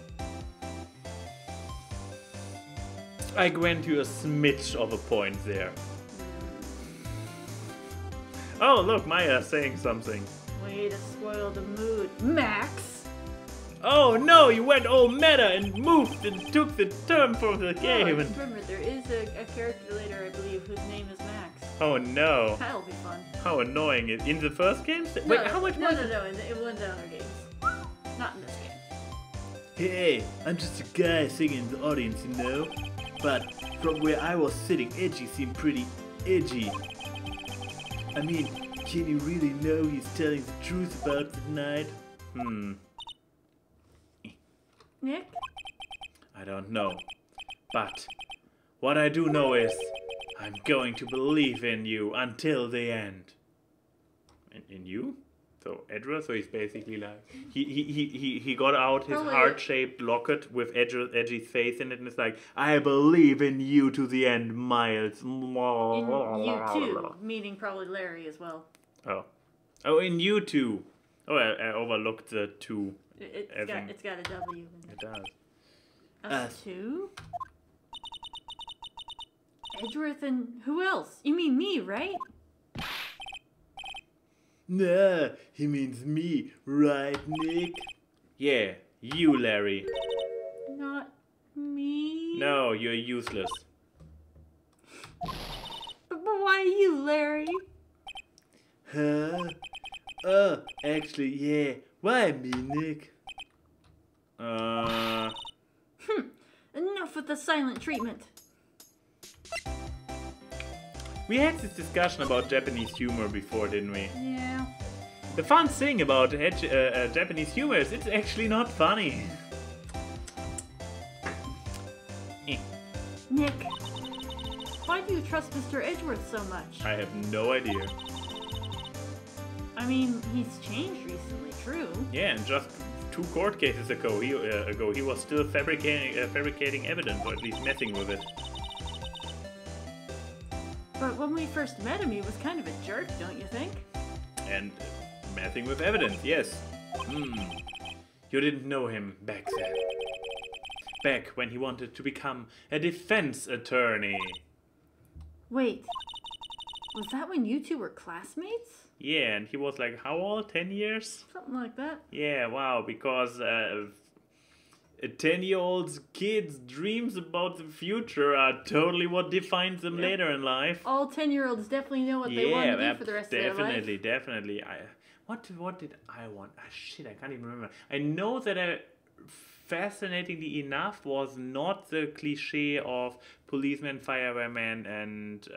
I grant you a smidge of a point there. Oh, look, Maya's saying something. Way to spoil the mood, Max. Oh no, you went all meta and moved and took the term from the Oh, game. just remember, there is a character later, I believe, whose name is Max. Oh no. That'll be fun. How annoying. In the first game? Wait, how much no, was no, it? no, in one of the other games. Not in this game. Hey, I'm just a guy sitting in the audience, you know? But from where I was sitting, Edgy seemed pretty edgy. I mean, can you really know he's telling the truth about the night? Nick? I don't know. But what I do know is I'm going to believe in you until the end. In you? So Edra, so he's basically like he got out his heart-shaped locket with Edgy's face in it, and it's like, I believe in you to the end, Miles. In you too, meaning probably Larry as well. Oh, in you too. Oh, I overlooked the two. It's got a W in it. It does. Us two? Edgeworth and who else? You mean me, right? Nah, he means me, right, Nick? Yeah, you, Larry. Not me. No, you're useless. But why you, Larry? Huh? Actually, yeah. Why me, Nick? Enough with the silent treatment. We had this discussion about Japanese humor before, didn't we? Yeah. The fun thing about Japanese humor is it's actually not funny. Nick, why do you trust Mr. Edgeworth so much? I have no idea. I mean, he's changed recently, true. Yeah, and just 2 court cases ago, he was still fabricating evidence, or at least messing with it. But when we first met him, he was kind of a jerk, don't you think? And messing with evidence, yes. You didn't know him back then. Back when he wanted to become a defense attorney. Wait, was that when you two were classmates? Yeah, and he was like, how old? 10 years? Something like that. Yeah, wow, because a 10-year-old's kids' dreams about the future are totally what defines them later in life. All 10-year-olds definitely know what they want to do for the rest of their life. Definitely. What did I want? Shit, I can't even remember. I know that fascinatingly enough was not the cliche of policeman, fireman, and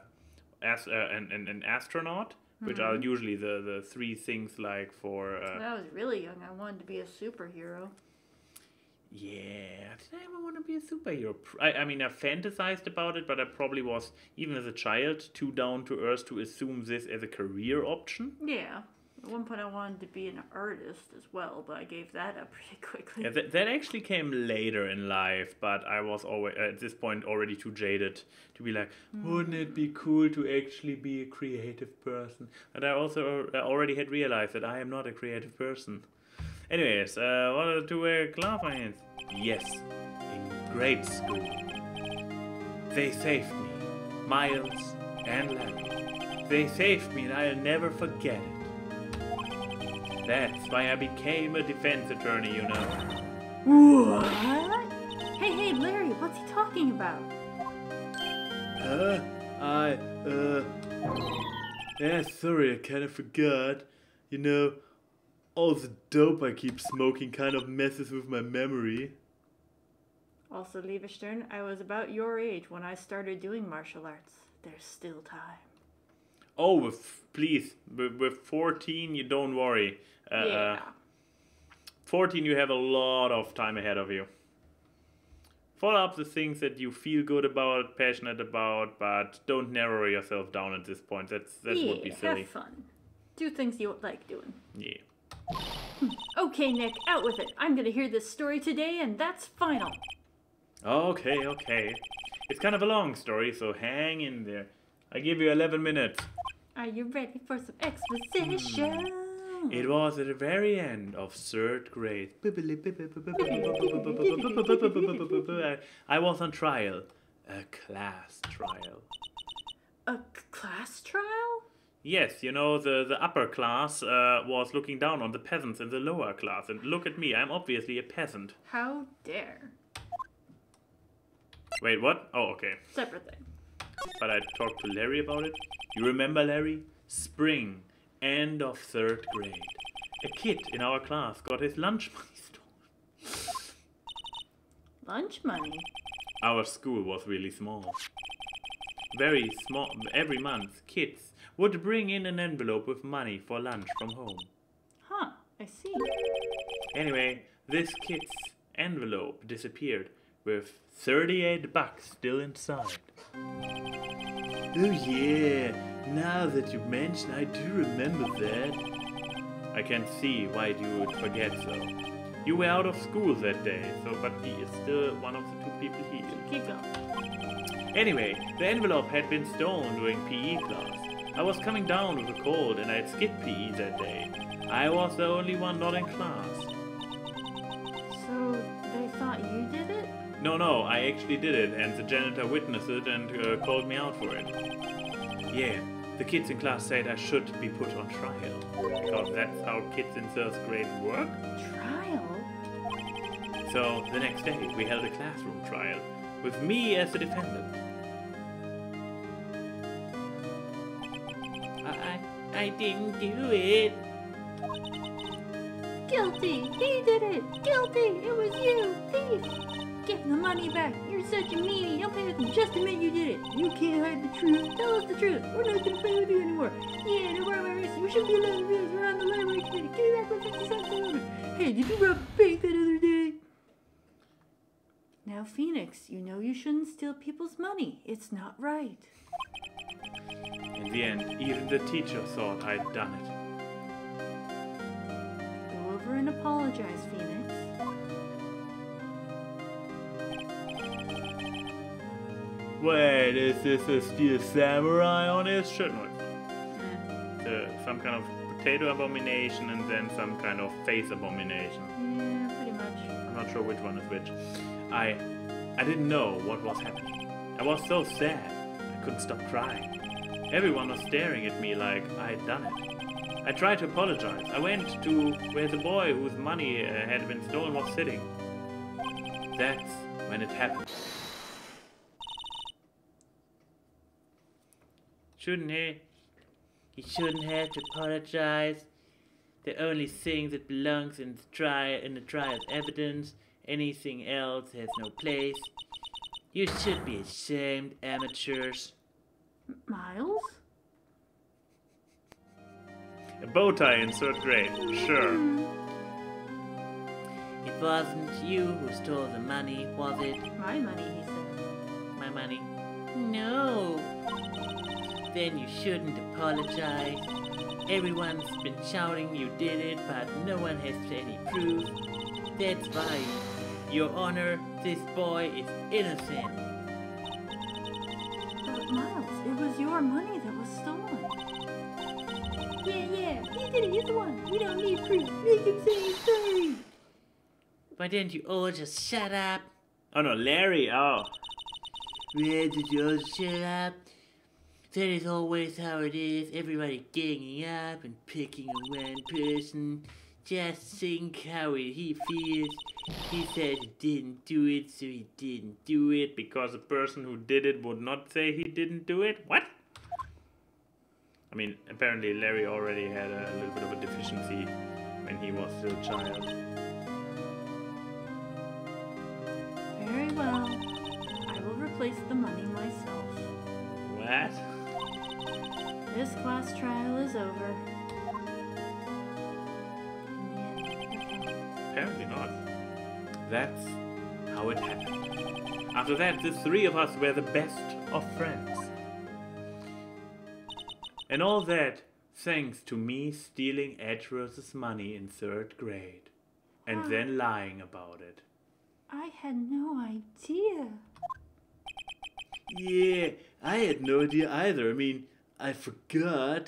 an astronaut, which are usually the 3 things like for... When I was really young, I wanted to be a superhero. Yeah, did I ever want to be a superhero? I mean, I fantasized about it, but I probably was, even as a child, too down to earth to assume this as a career option. Yeah. At one point I wanted to be an artist as well, but I gave that up pretty quickly. Yeah, that actually came later in life, but I was always, at this point, already too jaded to be like, wouldn't it be cool to actually be a creative person? And I also already had realized that I am not a creative person. Anyways, what to wear class hands? Yes, in grade school. They saved me, Miles and Larry. They saved me and I'll never forget it. That's why I became a defense attorney, you know. What? Hey, Larry, what's he talking about? Yeah, sorry, I kind of forgot. You know, all the dope I keep smoking kind of messes with my memory. Also, Lieberstern, I was about your age when I started doing martial arts. There's still time. Oh, please, with 14, you don't worry. Yeah. 14, you have a lot of time ahead of you. Follow up the things that you feel good about, passionate about, but don't narrow yourself down at this point. That would be silly. Have fun. Do things you like doing. Yeah. Okay, Nick, out with it. I'm gonna hear this story today, and that's final. Okay. It's kind of a long story, so hang in there. I give you 11 minutes. Are you ready for some exposition? It was at the very end of 3rd grade. I was on trial. A class trial. A class trial? Yes, you know, the upper class was looking down on the peasants in the lower class. And look at me, I'm obviously a peasant. How dare. Wait, what? Oh, okay. Separate thing. But I talked to Larry about it. You remember, Larry? Spring, end of 3rd grade. A kid in our class got his lunch money stolen. Lunch money? Our school was really small. Very small. Every month, kids would bring in an envelope with money for lunch from home. Huh, I see. Anyway, this kid's envelope disappeared with $38 still inside. Oh yeah, now that you mention, I do remember that. I can see why you would forget so. You were out of school that day, but he is still one of the 2 people here. Keep going. Anyway, the envelope had been stolen during PE class. I was coming down with a cold and I had skipped PE that day. I was the only one not in class. So they thought you did it? No, I actually did it, and the janitor witnessed it and called me out for it. Yeah, the kids in class said I should be put on trial, because that's how kids in 3rd grade work. Trial? So, the next day, we held a classroom trial, with me as the defendant. I didn't do it. Guilty! He did it! Guilty! It was you! Thief! Give the money back! You're such a meanie! Don't play with me! Just admit you did it! You can't hide the truth! Tell us the truth! We're not gonna play with you anymore! Yeah, no more arresting! You shouldn't be allowed to raise! We're on the library committee! Give me back my 50 cents over! Hey, did you rob a bank that other day? Now, Phoenix, you know you shouldn't steal people's money. It's not right. In the end, even the teacher thought I'd done it. Go over and apologize, Phoenix. Wait, is this a steel samurai on his shirt? No, some kind of potato abomination and then some kind of face abomination. Yeah, pretty much. I'm not sure which one is which. I didn't know what was happening. I was so sad. I couldn't stop crying. Everyone was staring at me like I'd done it. I tried to apologize. I went to where the boy whose money had been stolen was sitting. That's when it happened. He shouldn't have to apologize. The only thing that belongs in the trial is evidence. Anything else has no place. You should be ashamed, amateurs. Miles? A bow tie in 3rd grade, sure. It wasn't you who stole the money, was it? My money, he said. My money? No. Then you shouldn't apologize. Everyone's been shouting you did it, but no one has any proof. That's right. Your Honor, this boy is innocent. But Miles, it was your money that was stolen. Yeah, he did it. He's the one. We don't need proof. Make him say he's sorry. Why didn't you all just shut up? Oh no, Larry, oh. Why did you all shut up? That is always how it is. Everybody ganging up and picking on one person. Just think how he feels. He said he didn't do it, so he didn't do it. Because the person who did it would not say he didn't do it? What? I mean, apparently Larry already had a little bit of a deficiency when he was still a child. Very well. I will replace the money myself. What? This class trial is over. Apparently not. That's how it happened. After that, the 3 of us were the best of friends. And all that thanks to me stealing Edgeworth's money in 3rd grade. And then lying about it. I had no idea. Yeah, I had no idea either. I mean, I forgot.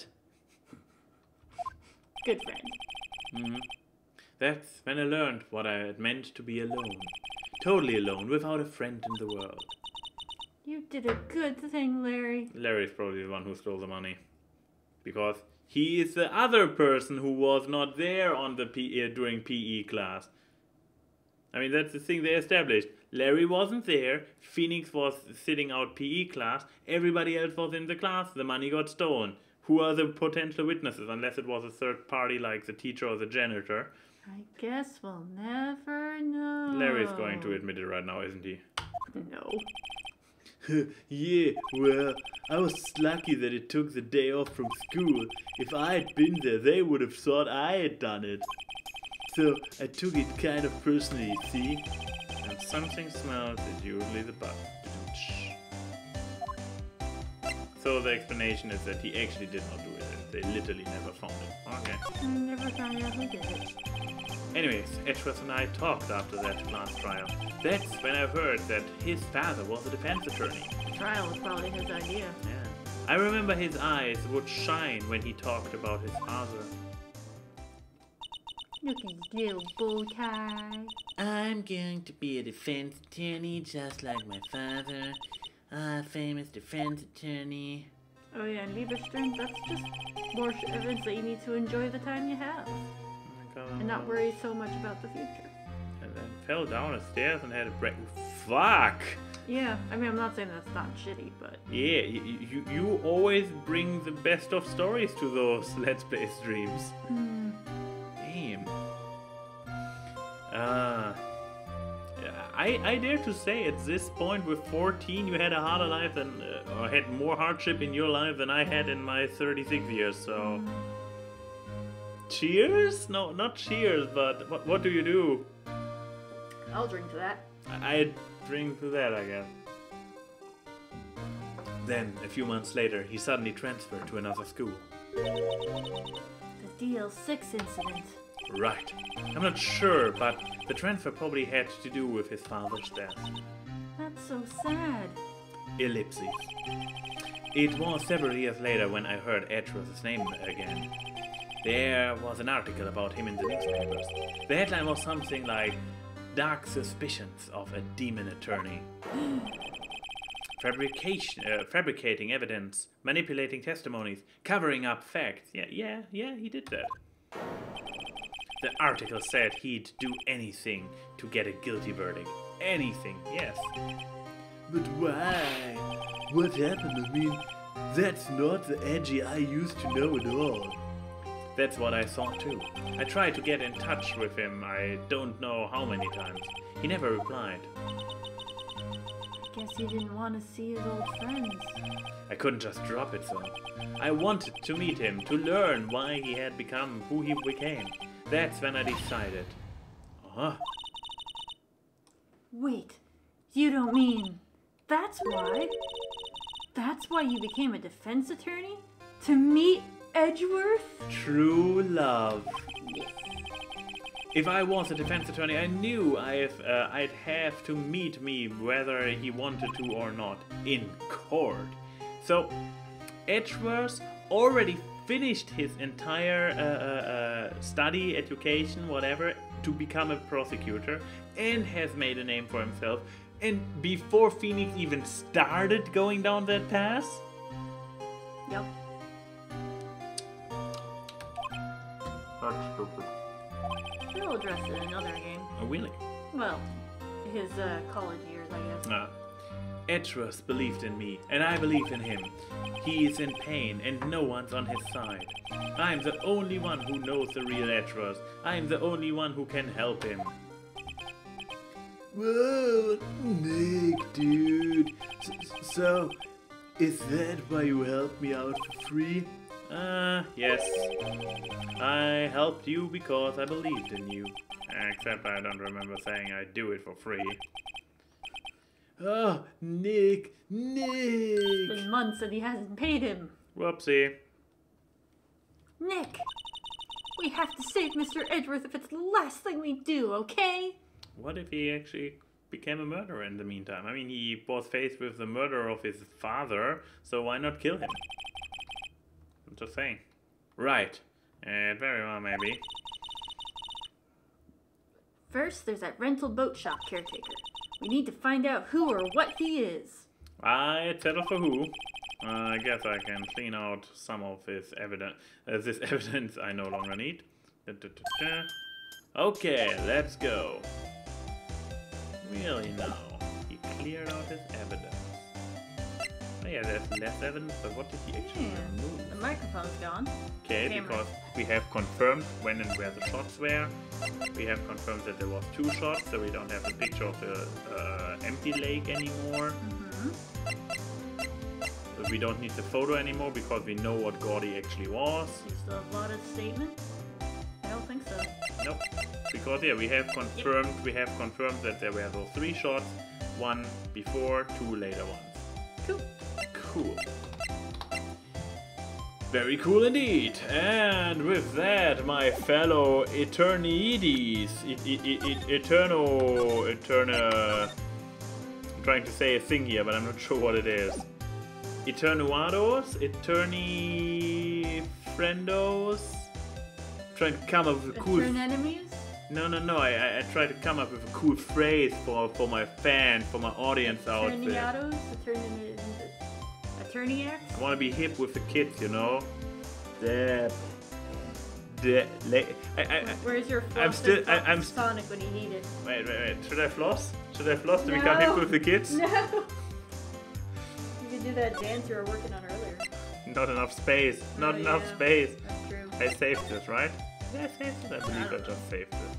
Good friend. That's when I learned what it meant to be alone. Totally alone, without a friend in the world. You did a good thing, Larry. Larry's probably the one who stole the money. Because he is the other person who was not there on the during PE class. I mean, that's the thing they established. Larry wasn't there, Phoenix was sitting out PE class, everybody else was in the class, the money got stolen. Who are the potential witnesses, unless it was a third party like the teacher or the janitor? I guess we'll never know. Larry's going to admit it right now, isn't he? No. Yeah, well, I was lucky that it took the day off from school. If I had been there, they would have thought I had done it. So I took it kind of personally, see? When something smells, it's usually the bug. So the explanation is that he actually did not do it. They literally never found it. Okay. I never found out who did it. Anyways, Edgeworth and I talked after that last trial. That's when I heard that his father was a defense attorney. The trial was probably his idea. Yeah. I remember his eyes would shine when he talked about his father. Look at his little bow tie. I'm going to be a defense attorney just like my father. A famous defense attorney. Oh yeah, and leave a string. That's just more evidence that you need to enjoy the time you have. And not worry so much about the future. And then fell down the stairs and had a break. Fuck! Yeah, I mean, I'm not saying that's not shitty, but... Yeah, you always bring the best of stories to those Let's Play streams. Damn. I dare to say at this point with 14 you had a harder life than, or had more hardship in your life than I had in my 36 years, so... Cheers? No, not cheers, but what do you do? I'll drink to that. I'd drink to that, I guess. Then, a few months later, he suddenly transferred to another school. The DL6 incident. Right. I'm not sure, but the transfer probably had to do with his father's death. That's so sad. Ellipses. It was several years later when I heard Edgeworth's name again. There was an article about him in the newspapers. The headline was something like, "Dark Suspicions of a Demon Attorney." Fabricating evidence, manipulating testimonies, covering up facts. Yeah, he did that. The article said he'd do anything to get a guilty verdict. Anything, yes. But why? What happened? I mean, that's not the Edgy I used to know at all. That's what I thought too. I tried to get in touch with him, I don't know how many times. He never replied. I guess he didn't want to see his old friends. I couldn't just drop it so. I wanted to meet him, to learn why he had become who he became. That's when I decided. Wait, you don't mean... That's why? That's why you became a defense attorney? To meet Edgeworth? True love. Yes. If I was a defense attorney, I knew I'd have to meet me whether he wanted to or not, in court. So, Edgeworth already finished his entire study, education, whatever, to become a prosecutor, and has made a name for himself. And before Phoenix even started going down that path? Yep. That's stupid. We'll address it in another game. Oh, really? Well, his college years, I guess. Edgeworth believed in me, and I believe in him. He is in pain, and no one's on his side. I'm the only one who knows the real Edgeworth. I'm the only one who can help him. Whoa, Nick, dude. So, is that why you helped me out for free? Yes. I helped you because I believed in you. Except I don't remember saying I'd do it for free. Oh, Nick. It's been months and he hasn't paid him. Whoopsie. Nick, we have to save Mr. Edgeworth if it's the last thing we do, okay? What if he actually became a murderer in the meantime? I mean, he was faced with the murder of his father, so why not kill him? I'm just saying. Right. Very well, maybe. First, there's that rental boat shop caretaker. We need to find out who or what he is. I'd settle for who. I guess I can clean out some of his evidence. This evidence I no longer need. Okay, let's go. Really now, he cleared out his evidence. Oh yeah, there's less evidence, but what did he actually remove? The microphone's gone. Okay, because we have confirmed when and where the shots were. We have confirmed that there was 2 shots, so we don't have the picture of the empty lake anymore. We don't need the photo anymore because we know what Gordy actually was. You still have Lada's statement? I don't think so. Nope. Because yeah, we have confirmed that there were those 3 shots, 1 before, 2 later ones. Cool. Very cool indeed. And with that, my fellow Eternides, I'm trying to say a thing here, but I'm not sure what it is. Eternuados? Eternifriendos? Trying to come up with a cool... Eternenemies? No. I try to come up with a cool phrase for my fans, for my audience out there. Eterniados? Eterniacs? I want to be hip with the kids, you know. Where's your floss? I'm Sonic when you need it. Wait. Should I floss? Should I floss to become hip with the kids? No. You could do that dance you were working on earlier. Not enough space. Not enough space. That's true. I saved this, right? Yeah, I saved it. I believe I just saved it.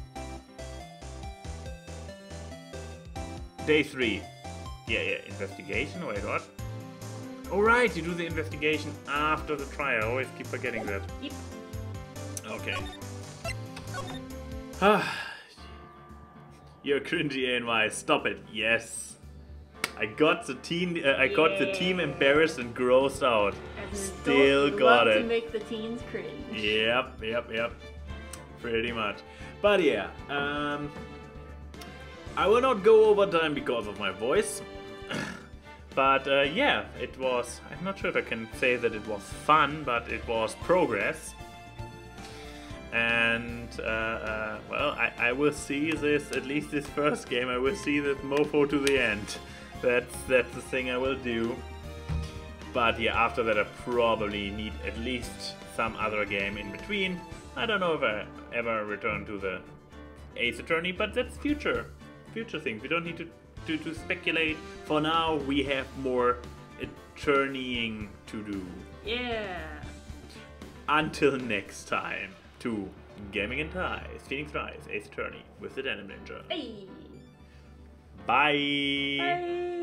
Day 3. Yeah. Investigation. Wait, what? Alright, you do the investigation after the trial. I always keep forgetting that. Yep. Okay. You're cringy, ANY. Stop it. Yes. I got the team. I got the team embarrassed and grossed out. Still got it. To make the teens cringe. Yep. Pretty much. But yeah, I will not go over time because of my voice. But yeah, it was. I'm not sure if I can say that it was fun, but it was progress. And well, I will see this, at least this first game, I will see this mofo to the end. That's the thing I will do. But yeah, after that I probably need at least some other game in between. I don't know if I ever return to the Ace Attorney, but that's future things. We don't need to speculate. For now, we have more attorneying to do. Yeah. Until next time, to Gaming and Ties, Phoenix Rise, Ace Attorney with the Denim Ninja. Hey. Bye. Bye.